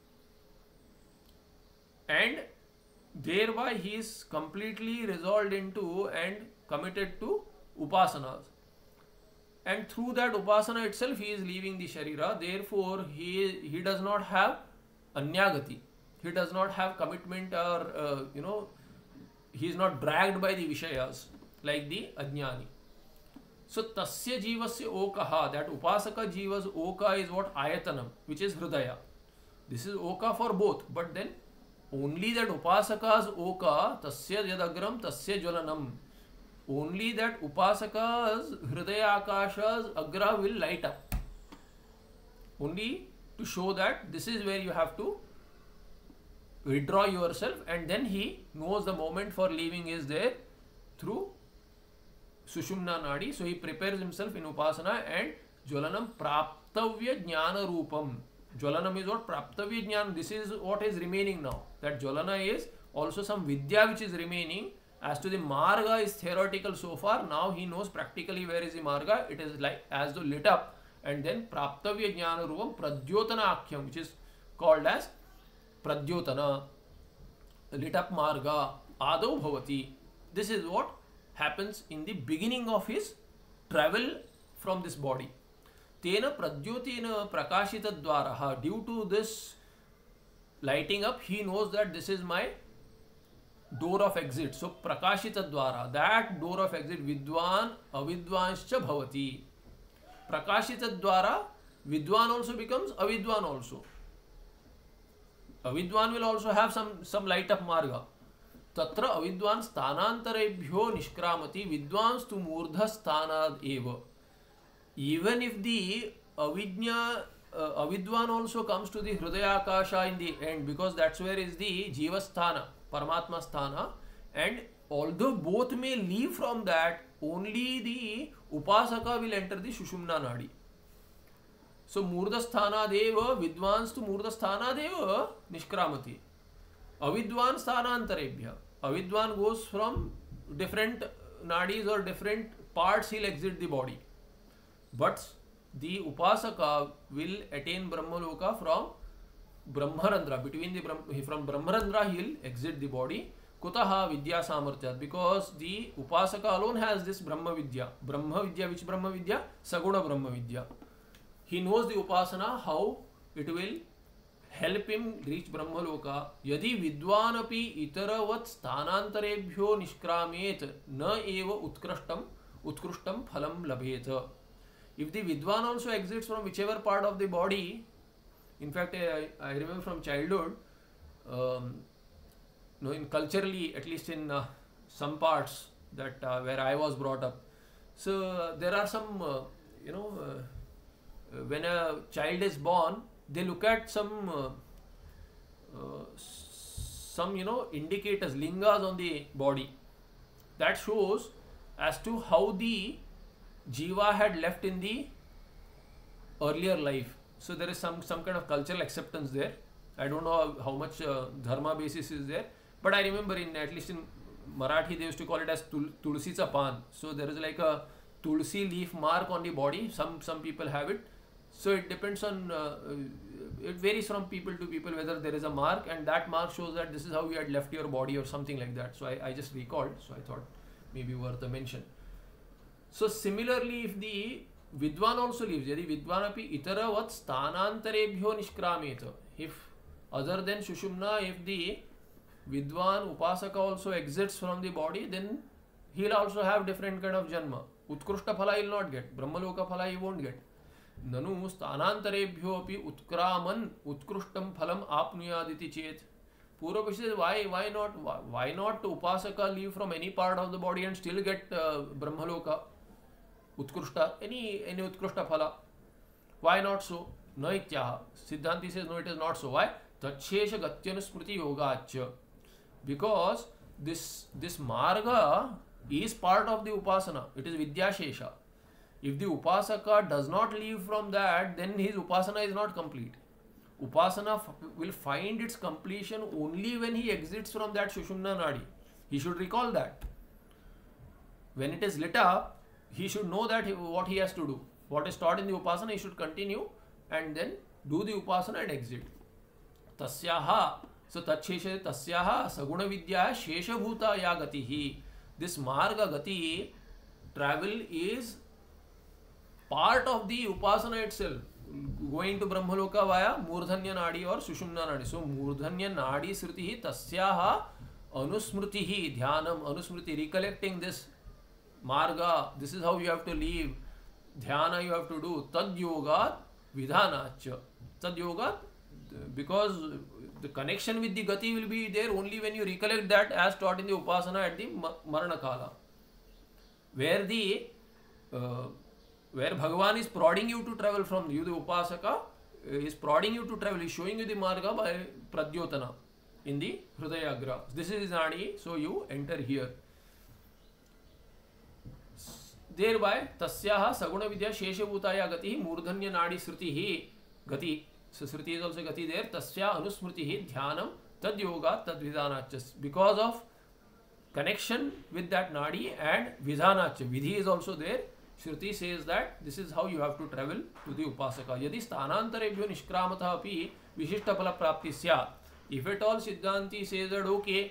and thereby he is completely resolved into and committed to upasanas, and through that upasana itself he is leaving the sharira. Therefore he he does not have anyagati, he does not have commitment, or uh, you know he is not dragged by the vishayas like the ajnani. So tasya jivasya okaha, that upasaka jiva's oka is what? Ayatanam, which is hridaya. This is oka for both, but then only that upasaka's oka, tasya yadagram tasya jwalanam, only that upasaka's hridaya akasha's agra will light up, only to show that this is where you have to withdraw yourself, and then he knows the moment for leaving is there through Sushumna Nadi. So he prepares himself in Upasana, and Jwalanam Praptavya Jnana Rupam. Jwalanam is what? Praptavya Jnana. This is what is remaining now. That Jwalana is also some Vidya which is remaining. As to the Marga is theoretical so far. Now he knows practically where is the Marga. It is like as though lit up. And then Praptavya Jnana Rupam Pradyotana Akhyam, which is called as Pradyotana. Lit up Marga Adau Bhavati. This is what happens in the beginning of his travel from this body. Tena pradyotina prakashita dwaraha. Due to this lighting up, he knows that this is my door of exit. So prakashita dwara, that door of exit, vidwan avidvanscha bhavati. Prakashita dwara, vidwan also becomes avidwan also. Avidwan will also have some some light up marga. तत्र अविद्वान स्थानांतरेभ्यो निष्क्रामति, Vidwans to मूर्ध स्थानाद एव. Even if the avidnya uh, avidwan also comes to the hridayakasha in the end, because that's where is the jiva sthana, paramatma sthana, and although both may leave from that, only the upasaka will enter the sushumna nadi. So murdha sthana deva vidwans to murdha sthana deva nishkramati. Avidwan sthanantarebhya, avidwan goes from different nadis or different parts, he'll exit the body, but the upasaka will attain brahmaloka from brahmarandra. Between the Brahm, from brahmarandra he'll exit the body. Kutaha vidya samartyat, because the upasaka alone has this brahma vidya. Brahma vidya, which brahma vidya? Saguna brahma vidya. He knows the upasana, how it will help him reach brahmaloka. Yadi vidwan api itaravat sthanantarebhyo nishkramet na eva utkrashtam utkrishtam phalam labhet. If the vidwan also exits from whichever part of the body, in fact I, I remember from childhood, um, no, in culturally, at least in uh, some parts that uh, where I was brought up, so uh, there are some uh, you know uh, when a child is born, they look at some uh, uh, some you know indicators, lingas on the body, that shows as to how the jiva had left in the earlier life. So there is some some kind of cultural acceptance there. I don't know how much uh, dharma basis is there, but I remember in at least in Marathi they used to call it as tul tulsicha pan. So there is like a tulsi leaf mark on the body. Some some people have it. So it depends on, uh, it varies from people to people whether there is a mark, and that mark shows that this is how you had left your body or something like that. So I, I just recalled, so I thought maybe worth a mention. So similarly, if the Vidwan also leaves, yadi Vidwan api itaravat sthanantarebhyo nishkrameta, if other than Sushumna, if the Vidwan Upasaka also exits from the body, then he'll also have different kind of janma. Utkrushta phala he'll not get, Brahmaloka phala he won't get. Nanu sthanantarebhyo api utkraman utkrushtam phalam apnuyaditi chet. Purva says, why, why not, why, why not Upasaka leave from any part of the body and still get uh, Brahmaloka, Utkrushta, any, any Utkrushta phala? Why not so? No ityaha. Siddhanti says, no, it is not so. Why? Tachesha Gatyanu Yogacha. Because this, this Marga is part of the Upasana. It is Vidyashesha. If the Upasaka does not leave from that, then his Upasana is not complete. Upasana will find its completion only when he exits from that Sushumna Nadi. He should recall that. When it is lit up, he should know that he, what he has to do. What is taught in the Upasana, he should continue and then do the Upasana and exit. Tasyaha, so Tachesha Tasyaha Saguna Vidya Shesha Bhuta Ya Gatihi. This Marga Gati, travel, is part of the Upasana itself. Going to Brahmaloka via Murdhanya Nadi or Sushumna Nadi. So Murdhanya Nadi Srutihi Tasyaha Anusmritihi Dhyanam Anusmriti, recollecting this Marga, this is how you have to live. Dhyana you have to do. Tad Yoga Vidhanacha. Tad Yoga, because the connection with the Gati will be there only when you recollect that as taught in the Upasana at the Marana Kala. Where the uh, where Bhagavan is prodding you to travel from you, the Upasaka is prodding you to travel, is showing you the Marga by Pradyotana in the Hridayagra. This is Nadi, so you enter here. Thereby, Tasyaha Saguna Vidya Shesha Bhutaya Gati Murdhanya Nadi Srutihi Gati. So Sruti is also Gati there. Tasya Anusmritihi Dhyanam Tad Yoga Tad Vidhanachas. Because of connection with that Nadi and Vidhanacha. Vidhi is also there. Shruti says that this is how you have to travel to the Upasaka. Yadi sthanantarebhyo nishkramata api vishishta phala prapti syat. If at all Siddhanti says that okay,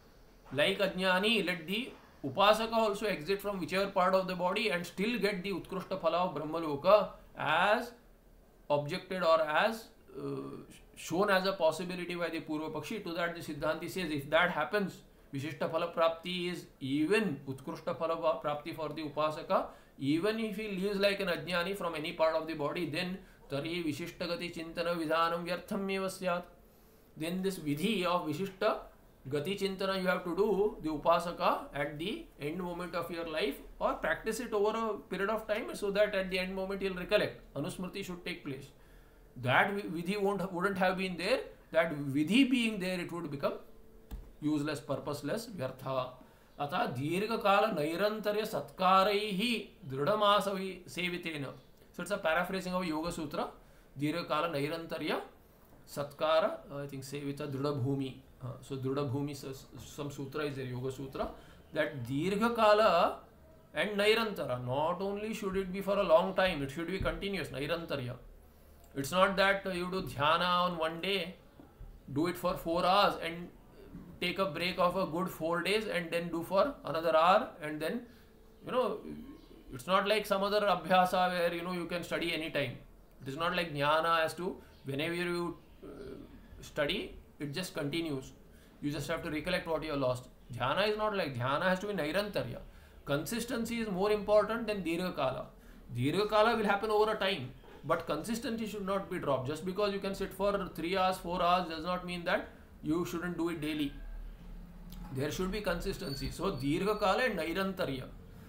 like Ajnani, let the Upasaka also exit from whichever part of the body and still get the Utkrushta phala of Brahmaloka as objected or as uh, shown as a possibility by the Purva Pakshi. To that the Siddhanti says, if that happens, Vishishta phala prapti is even Utkrushta phala prapti for the Upasaka. Even if he lives like an Ajnani from any part of the body, then Tari Vishishtagati Chintana Vidhanam Vyartham Eva Syat. Then this Vidhi of Vishishta Gati Chintana you have to do, the Upasaka, at the end moment of your life, or practice it over a period of time so that at the end moment you'll recollect. Anusmriti should take place. That Vidhi won't, wouldn't have been there. That Vidhi being there, it would become useless, purposeless, Vyartha. अतः दीर्घकाल नैरंतर्य सत्कारैहि दृढ़मासवि सेवितेन. So it's a paraphrasing of Yoga Sutra. दीर्घकाल नैरंतर्य सत्कार, I think sevita dhrudha bhumi. Uh, so dhrudha bhumi, some sutra is there, Yoga Sutra. That dīrghakala and nairantara, not only should it be for a long time, it should be continuous, nairantarya. It's not that you do dhyana on one day, do it for four hours and take a break of a good four days and then do for another hour, and then, you know, it's not like some other abhyasa where, you know, you can study anytime. It is not like jnana as to whenever you uh, study, it just continues. You just have to recollect what you have lost. Dhyana is not like, dhyana has to be nairantarya. Consistency is more important than dirghakala. Dirghakala will happen over a time, but consistency should not be dropped. Just because you can sit for three hours, four hours does not mean that you shouldn't do it daily. There should be consistency. So dirghakala and nairantarya.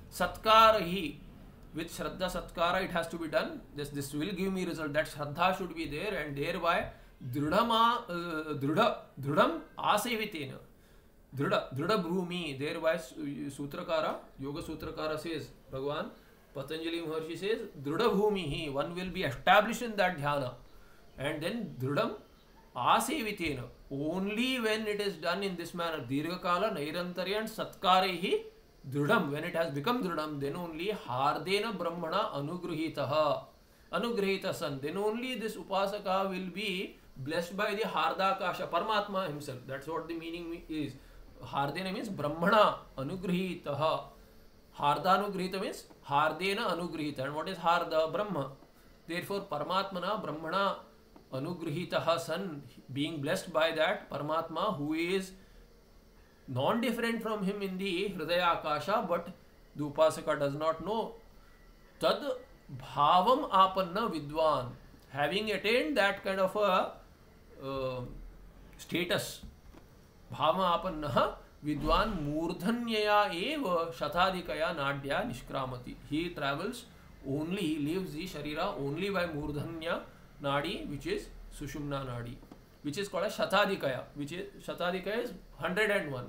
Satkarahi, with Shraddha Satkara it has to be done. This, this will give me result. That Shraddha should be there, and thereby Dridhama, uh, Dridha, Dridham Asevitena. Dridha, Dridha Bhrumi. Thereby Sutrakara, Yoga Sutrakara says, Bhagavan, Patanjali Maharshi says, Dridha Bhumihi, one will be established in that dhyana. And then Dridham Asevitena. Only when it is done in this manner, Dirghakala, Nairantarya and Satkarehi, Dridham, when it has become Dridham, then only Hardena Brahmana Anugrihitaha, Anugrihita San, then only this Upasaka will be blessed by the Hardakasha, Paramatma himself. That's what the meaning is. Hardena means Brahmana Anugrihitaha. Hardanugrihita means Hardena Anugrihita. And what is Harda? Brahma. Therefore, Paramatmana, Brahmana Anugrihitaha San, being blessed by that Paramatma who is non-different from him in the Hridaya Akasha, but the Upasaka does not know. Tad Bhavam Apanna Vidwan. Having attained that kind of a uh, status, Bhava Apanna Vidwan Murdhanyaya Eva Shatadikaya Nadya Nishkramati. He travels only, he leaves the Sharira only by Murdhanya Nadi, which is Sushumna Nadi, which is called as Shatadikaya, which is Shatadikaya is one hundred and one.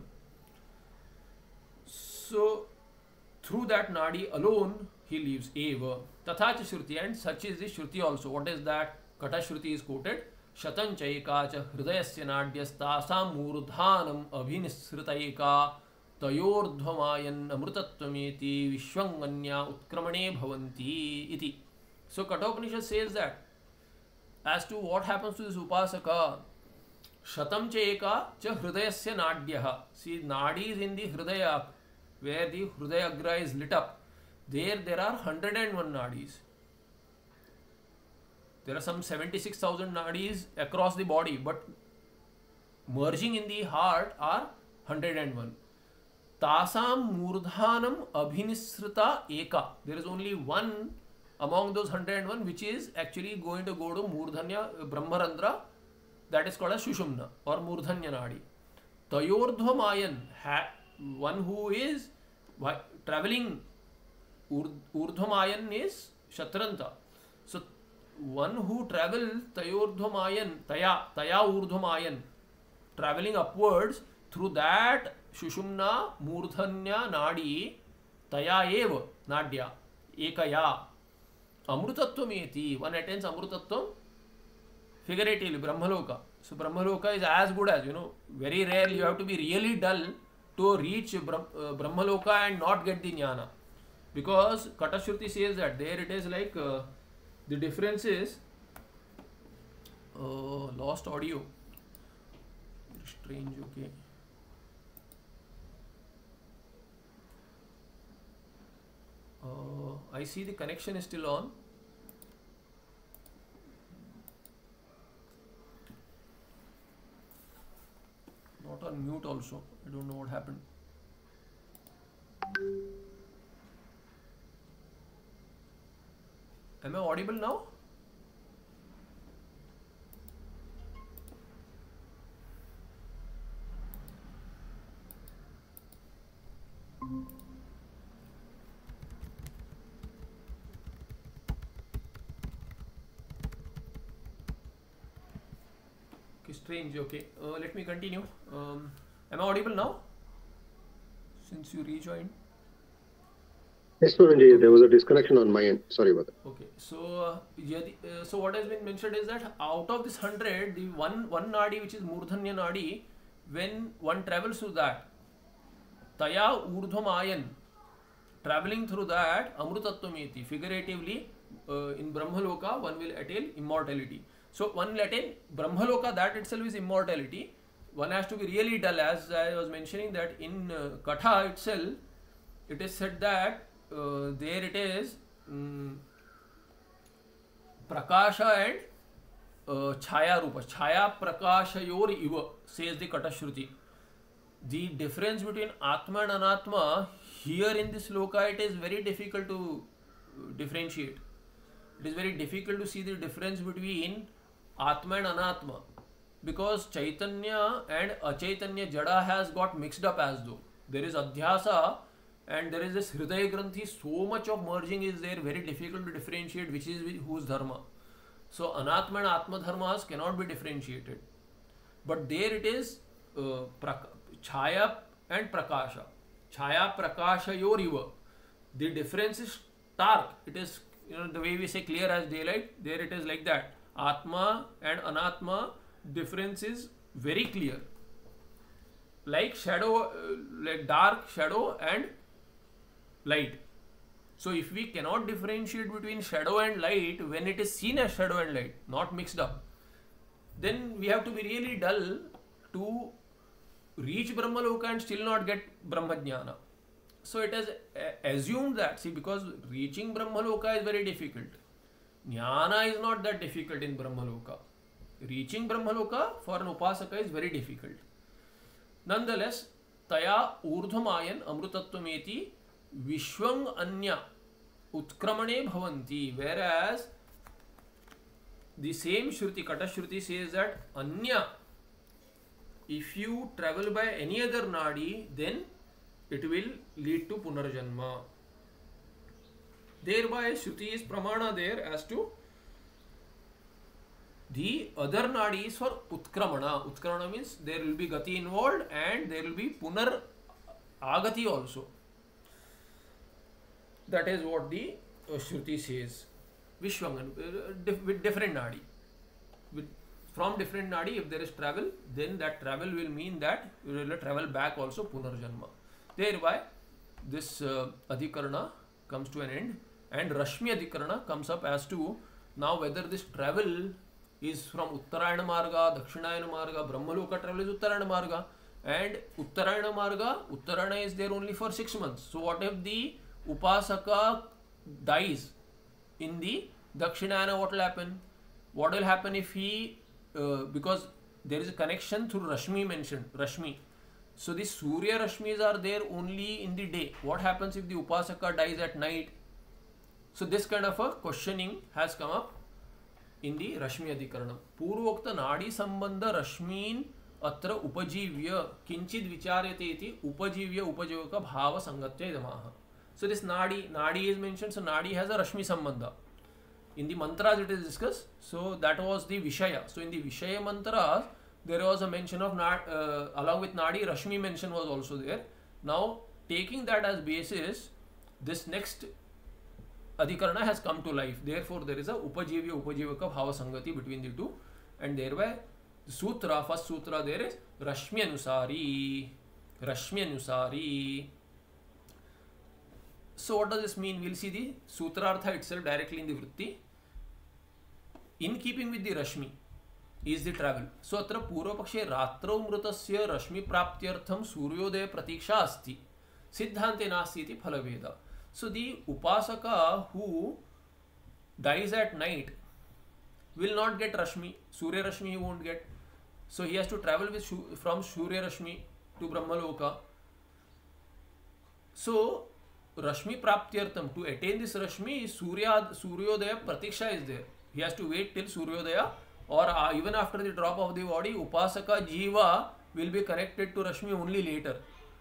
So through that Nadi alone he leaves Eva. Tathacha Shruti, and such is the Shruti also. What is that? Kata Shruti is quoted. Shatanchaika Hridayasya Nadyastasam Murdhanam Abhinisritaika Tayordhvamayan Amrutatvameti Vishwanganya Utkramane Bhavanti iti. So Kathopanishad says that as to what happens to this Upasaka, Shatam Chaika cha Hridayasya Nadyaha. See, Nadi is in the Hridaya, where the Hridayagra is lit up. There, there are one hundred and one Nadis. There are some seventy-six thousand Nadis across the body, but merging in the heart are one hundred and one. Tasam Murdhanam Abhinisrita Eka. There is only one among those one hundred and one which is actually going to go to Murdhanya Brahmarandra, that is called as Sushumna or Murdhanya Nadi. Tayordhvamayan, one who is traveling, Urdhvamayan is Shatranta. So one who travels Tayordhvamayan, Taya, Taya Urdhvamayan, traveling upwards through that Sushumna Murdhanya Nadi, Taya Eva Nadya, Ekaya. Amrutatvameti, one attains Amrutattvam figuratively, Brahmaloka. So Brahmaloka is as good as, you know, very rarely you have to be really dull to reach Brahmaloka and not get the jnana. Because Katashruti says that there it is like uh, the difference is uh, lost audio. Strange, okay. Uh, I see the connection is still on. Not on mute also. I don't know what happened. Am I audible now? Okay, strange. Okay, uh, let me continue. Um, am I audible now? Since you rejoined. Yes, Puranji, there was a disconnection on my end. Sorry about that. Okay, so uh, yeah, the, uh, so what has been mentioned is that out of this hundred, the one one nadi which is Murdhanya nadi, when one travels through that, Taya Urdhvamayan, traveling through that, Amrutatvameti, figuratively uh, in Brahmaloka one will attain immortality. So one will attain Brahmaloka, that itself is immortality. One has to be really dull, as I was mentioning that in uh, Katha itself, it is said that uh, there it is um, Prakasha and uh, Chaya Rupa. Chaya Prakashayor Iva, says the Katashruti. The difference between Atma and Anatma, here in this loka, it is very difficult to differentiate. It is very difficult to see the difference between Atma and Anatma, because Chaitanya and Achaitanya Jada has got mixed up as though. There is Adhyasa and there is this Hridaya Granthi, so much of merging is there, very difficult to differentiate which is whose dharma. So Anatma and Atma dharmas cannot be differentiated. But there it is uh, Chaya and Prakasha. Chaya Prakasha Yoriva. The difference is stark. It is, you know, the way we say clear as daylight, there it is like that. Atma and Anatma difference is very clear. Like shadow, uh, like dark shadow and light. So if we cannot differentiate between shadow and light when it is seen as shadow and light, not mixed up, then we have to be really dull to reach Brahmaloka and still not get Brahmajnana. so it is uh, assumed that, see, because reaching Brahmaloka is very difficult. Jnana is not that difficult in Brahmaloka. Reaching Brahmaloka for an upasaka is very difficult. Nonetheless, taya urdhamayan amrutattvameti vishwang anya utkramane bhavanti, whereas the same Shruti, Kata Shruti, says that anya, if you travel by any other nadi, then it will lead to punarjanma. Thereby Shruti is pramana there as to the other nadis for utkramana. Utkramana means there will be gati involved and there will be punar agati also. That is what the uh, Shruti says. Vishwangan, uh, dif with different nadi. With, from different nadi, if there is travel, then that travel will mean that you will travel back also punarjanma. Thereby, this uh, adhikarana comes to an end, and Rashmi adhikarana comes up as to now whether this travel is from Uttarayana Marga, Dakshinayana Marga, Brahmaloka travel is Uttarayana Marga, and Uttarayana Marga, Uttarayana is there only for six months. So what if the Upasaka dies in the Dakshinayana? What will happen? What will happen if he, uh, because there is a connection through Rashmi mentioned, Rashmi. So the Surya Rashmis are there only in the day. What happens if the Upasaka dies at night? So this kind of a questioning has come up in the Rashmi Adhikaranam. Purvokta Nadi Sambandha Rashmin Atra Upajivya Kinchid Vicharyate iti Upajivya Upajivaka Bhava Sangatya Idamaha. So this Nadi, Nadi is mentioned, so Nadi has a Rashmi Sambandha. In the mantras it is discussed, so that was the Vishaya. So in the Vishaya mantras, there was a mention of, uh, along with Nadi, Rashmi mention was also there. Now, taking that as basis, this next Adhikarana has come to life. Therefore, there is a Upajivya Upajivaka Bhava Sangati between the two. And thereby, the Sutra, first Sutra there is Rashmi Anusari. Rashmi Anusari. So, what does this mean? We will see the Sutrartha itself directly in the Vritti. In keeping with the Rashmi is the travel. So, atra Purva Pakshe Ratrau Mrutasya Rashmi Praptyartham Suryodaya Pratiksha Asti. Siddhante Nasti iti Phalaveda. So, the Upasaka who dies at night will not get Rashmi. Surya Rashmi he won't get. So, he has to travel with from Surya Rashmi to Brahmaloka. So, Rashmi Praptyartham, to attain this Rashmi, Surya, Suryodaya Pratiksha is there. He has to wait till Suryodaya, or uh, even after the drop of the body, Upasaka Jiva will be connected to Rashmi only later,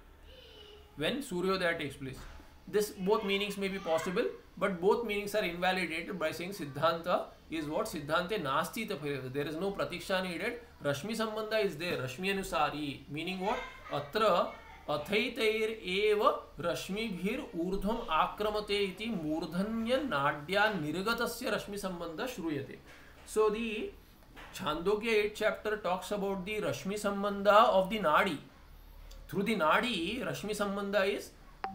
when Suryodaya takes place. This both meanings may be possible, but both meanings are invalidated by saying Siddhanta is what? Siddhante Nasti Tapireva. There is no Pratiksha needed. Rashmi Sambandha is there. Rashmi Anusari. Meaning what? Atra Athaitair eva Rashmibhir urdhvam akramate iti murdhanya nadya nirgatasya Rashmi Sambandha shruyate. So the Chandogya eighth chapter talks about the Rashmi Sambandha of the Nadi. Through the Nadi, Rashmi Sambandha is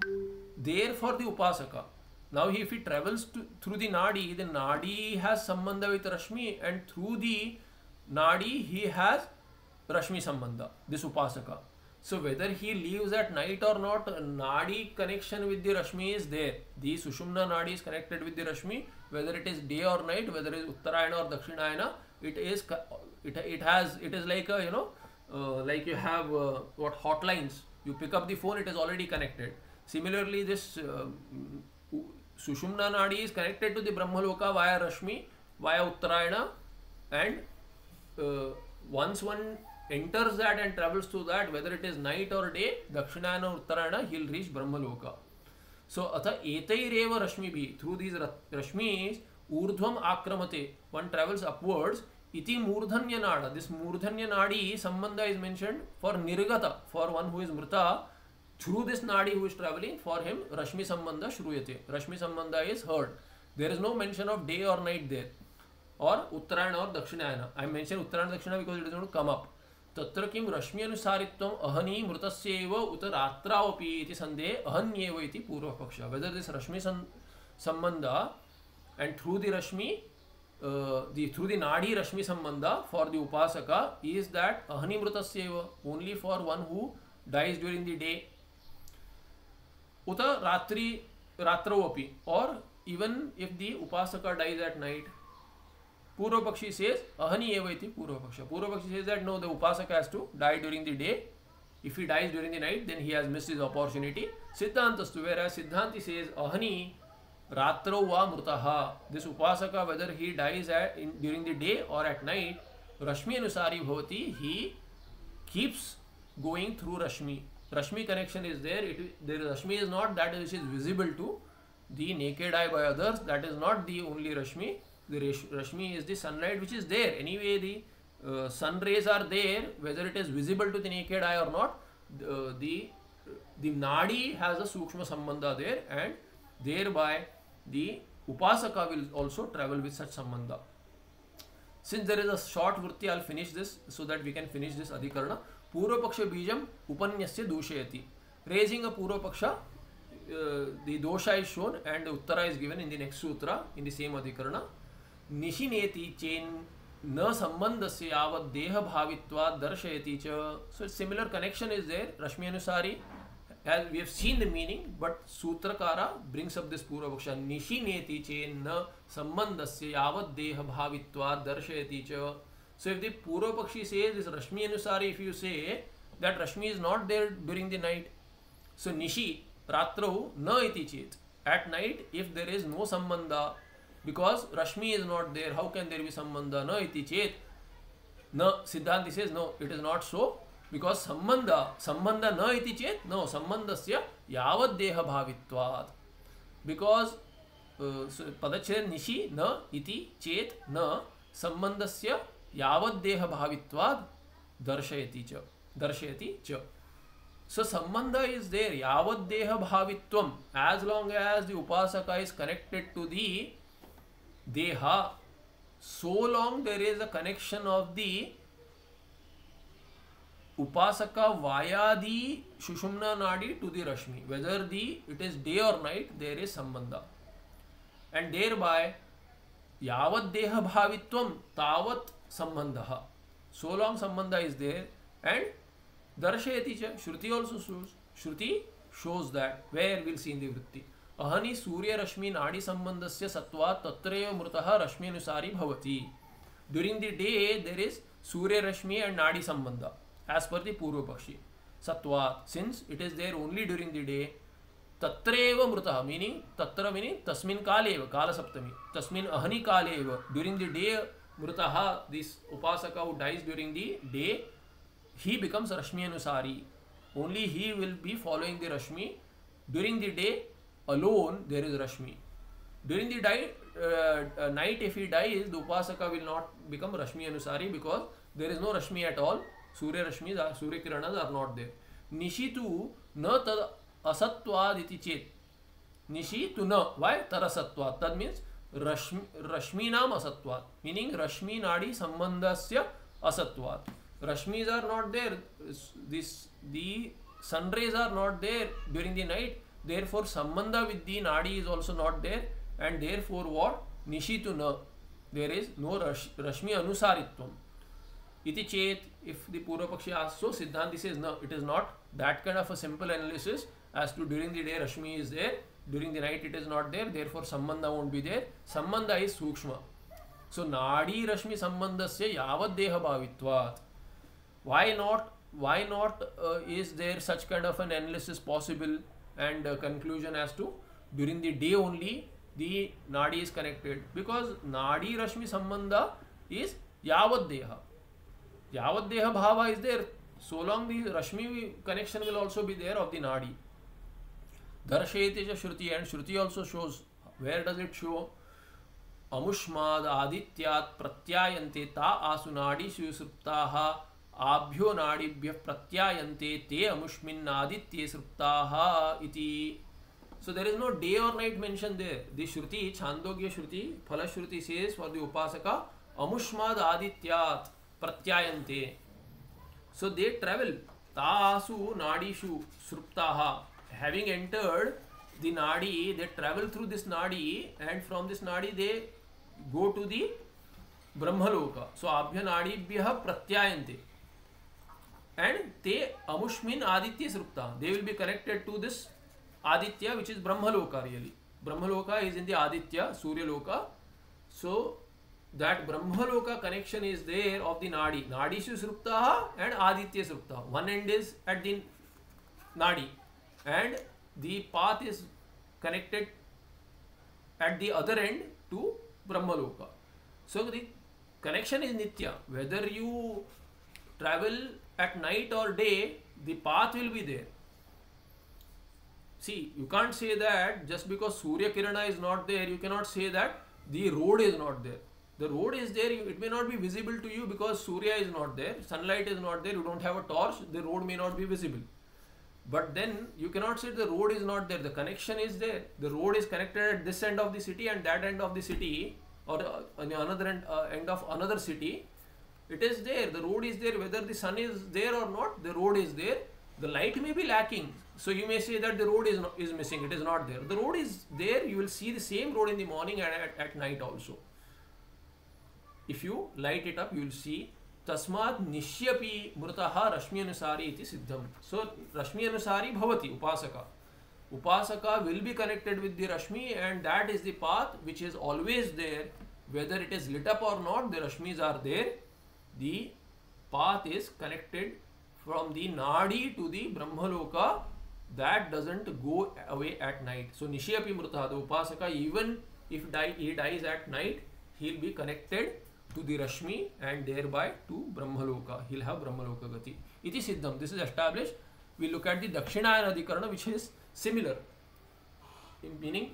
there for the Upasaka. Now if he travels to, through the Nadi, the Nadi has Sambandha with Rashmi, and through the Nadi he has Rashmi Sambandha, this Upasaka. So whether he leaves at night or not, Nadi connection with the Rashmi is there. The Sushumna Nadi is connected with the Rashmi, whether it is day or night, whether it is Uttarayana or Dakshinayana, it is it, it has it is like a, you know, uh, like you have uh, what hotlines. You pick up the phone, it is already connected. Similarly, this uh, Sushumna Nadi is connected to the Brahmaloka via Rashmi, via Uttarayana, and uh, once one enters that and travels through that, whether it is night or day, Dakshinayana or Uttarayana, he will reach Brahmaloka. So, atha etaireva Rashmi bhi, through these Rashmis, urdhvam akramate, one travels upwards, iti murdhanya nada. This murdhanya nadi sambandha is mentioned for nirgata, for one who is mrita. Through this nadi who is traveling, for him Rashmi Sambandha Shruyate. Rashmi Sambandha is heard. There is no mention of day or night there, or Uttarayana or Dakshinayana. I mention Uttarayana Dakshina because it is going to come up. Tatra kim Rashmi Anusaritvam ahani mrutasyeva uta ratraopi iti sandhe ahanyeva iti purva paksha. Whether this Rashmi Sambandha and through the Rashmi, uh, the through the Nadi Rashmi Sambandha for the Upasaka is that ahani mrutasyeva, only for one who dies during the day. उत रात्रि रात्रौ अपि, or even if the upasaka dies at night. Purva Pakshi says ahani eva iti Purva Paksha. Purva Pakshi says that no, the upasaka has to die during the day. If he dies during the night, then he has missed his opportunity. Siddhantastu, whereas Siddhanti says ahani ratrau va mrutaha. This upasaka, whether he dies at, in, during the day or at night, Rashmi anusari bhavati, he keeps going through Rashmi. Rashmi connection is there. It, the Rashmi is not that which is visible to the naked eye by others. That is not the only Rashmi. The Rashmi is the sunlight which is there. Anyway, the uh, sun rays are there, whether it is visible to the naked eye or not. Uh, the the Nadi has a Sukshma Sambandha there, and thereby the Upasaka will also travel with such Sambandha. Since there is a short Vritti, I will finish this so that we can finish this Adhikarana. Purva Paksha Bijam Upanyasya Dushayati. Raising a Purva Paksha, uh, the dosha is shown and the Uttara is given in the next sutra in the same Adhikarana. Nishineti chen na sambandhasya yavat deha bhavitva darshayati cha. So similar connection is there. Rashmi Anusari, as we have seen the meaning, but Sutrakara brings up this Purva Paksha. Nishineti chen na sambandhasya yavat deha bhavitva darshayati cha. So if the Purva Pakshi says this Rashmi Anusari, if you say that Rashmi is not there during the night, so Nishi Ratrau na iti chet. At night, if there is no sambandha, because Rashmi is not there, how can there be sambandha? Na iti chet. Na, Siddhanti says no, it is not so, because sambandha, sambandha na iti chet, no, sambandhasya yavat deha bhavitvat. Because uh, so, padachaya nishi na iti chet na sambandhasya yavat deha bhavitvad darshayati cha. Darshayati cha. So sambandha is there, yavat deha bhavitvam, as long as the upasaka is connected to the deha, so long there is a connection of the upasaka via the Shushumna Nadi to the Rashmi. Whether the it is day or night, there is sambandha. And thereby, yavat deha bhavitvam tavat sambandha. So long sambandha is there, and darshayati cha. Shruti also shows. Shruti shows that. Where we'll see in the vritti. Ahani surya rashmi nadi sambandhasya sattva tatreva mrutaha rashmi anusari bhavati. During the day, there is surya rashmi and nadi sambandha, as per the Purva Pakshi. Sattva, since it is there only during the day, tatreva mrutaha, meaning tatra meaning tasmin kaleva, kala saptami. Tasmin ahani kaleva, during the day, mrutaha, this upasaka who dies during the day, he becomes Rashmi Anusari. Only he will be following the Rashmi. During the day alone, there is Rashmi. During the die, uh, uh, night, if he dies, the Upasaka will not become Rashmi Anusari, because there is no Rashmi at all. Surya Rashmis are, Surya Kiranas are not there. Nishi tu na tad asatvad iti chet. Nishi tu na. Why? Tarasatvad. That means Rashmi, Rashmi nam asatvad. Meaning Rashmi nadi sambandhasya asatvad. Rashmis are not there. This, the sun rays are not there during the night. Therefore, sambandha with the nadi is also not there. And therefore, what? Nishitu na. There is no rash, Rashmi anusaritvam. Iti chet, if the Purva Pakshi asks, so Siddhanti says, no, it is not that kind of a simple analysis as to during the day Rashmi is there, during the night it is not there, therefore sambandha won't be there. Sambandha is sukshma. So, nadi Rashmi sambandhasya yavat deha bhavitvat. Why not? Why not uh, is there such kind of an analysis possible and uh, conclusion as to during the day only the nadi is connected? Because nadi Rashmi sambandha is yavat deha. Yavat deha bhava is there. So long the Rashmi connection will also be there of the nadi. Darshayati cha Shruti, and Shruti also shows. Where does it show? Amushmad adityat pratyayante ta asunadi susuptaha abhyo nadibhyah pratyayante te amushmin aditye sruptaha iti. So there is no day or night mentioned there. The Shruti, Chandogya Shruti, Phala Shruti says for the Upasaka, Amushmad adityat pratyayante. So they travel. Tasu nadishu sruptaha. Having entered the nadi, they travel through this nadi, and from this nadi they go to the Brahmaloka. So abhya nadibhyah pratyayante. And te amushmin aditya srupta. They will be connected to this Aditya, which is Brahmaloka really. Brahmaloka is in the Aditya, Surya Loka. So that Brahmaloka connection is there of the Nadi. Nadi Susruptaha and Aditya Susruptaha. One end is at the Nadi and the path is connected at the other end to Brahmaloka. So the connection is Nitya. Whether you travel at night or day, the path will be there. See, you can't say that just because Surya Kirana is not there, you cannot say that the road is not there. The road is there, it may not be visible to you because Surya is not there, sunlight is not there, you don't have a torch, the road may not be visible. But then you cannot say the road is not there, the connection is there. The road is connected at this end of the city and that end of the city, or uh, on the another end, uh, end of another city. It is there, the road is there, whether the sun is there or not, the road is there. The light may be lacking, so you may say that the road is not, is missing, it is not there. The road is there, you will see the same road in the morning and at, at night also. If you light it up, you will see Tasmat Nishyapi Mrutaha Rashmi Anusari iti Siddham. So Rashmi Anusari Bhavati, Upasaka. Upasaka will be connected with the Rashmi, and that is the path which is always there. Whether it is lit up or not, the Rashmis are there. The path is connected from the Nadi to the Brahmaloka. That doesn't go away at night. So Nishyapi Mrutaha, the Upasaka, even if die, he dies at night, he will be connected to the Rashmi and thereby to Brahmaloka. He'll have Brahmaloka Gati. Iti Siddham. This is established. We look at the Dakshinayana Adhikarana, which is similar. Meaning,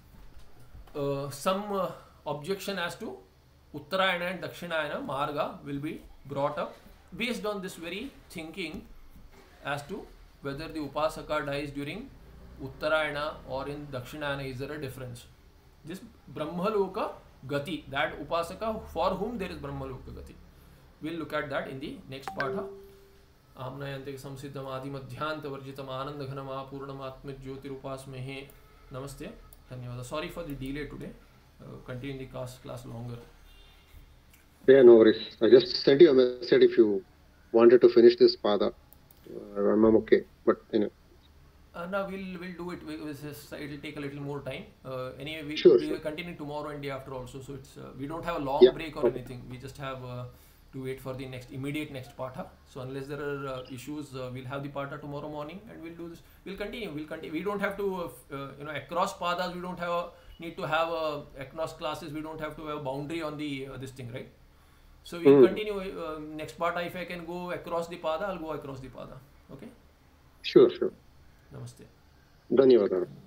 uh, some uh, objection as to Uttarayana and Dakshinayana Marga will be brought up based on this very thinking as to whether the Upasaka dies during Uttarayana or in Dakshinayana. Is there a difference? This Brahmaloka Gati, that Upasaka for whom there is Brahmaloka Gati. We'll look at that in the next part. Amnayantik Samsiddham Adi Madhyanta Varjitam Anandaghanam Apurnam Atmit Jyotirupasmehe. Namaste. Dhanyavada. Sorry for the delay today. Uh, continue the class, class longer. Yeah, no worries. I just sent you a message if you wanted to finish this pada. Uh, I'm okay, but you know. Uh, no, we'll we'll do it. It will take a little more time. Uh, anyway, we sure, we sure. will continue tomorrow and day after also. So it's uh, we don't have a long yeah, break or okay. anything. We just have uh, to wait for the next immediate next partha. So unless there are uh, issues, uh, we'll have the partha tomorrow morning and we'll do this. We'll continue. We'll continue. We don't have to uh, uh, you know across padas. We don't have a, need to have a across classes. We don't have to have a boundary on the uh, this thing, right? So we'll mm. continue uh, next partha. If I can go across the pada, I'll go across the pada. Okay. Sure, sure. Namaste. Dhanyavada.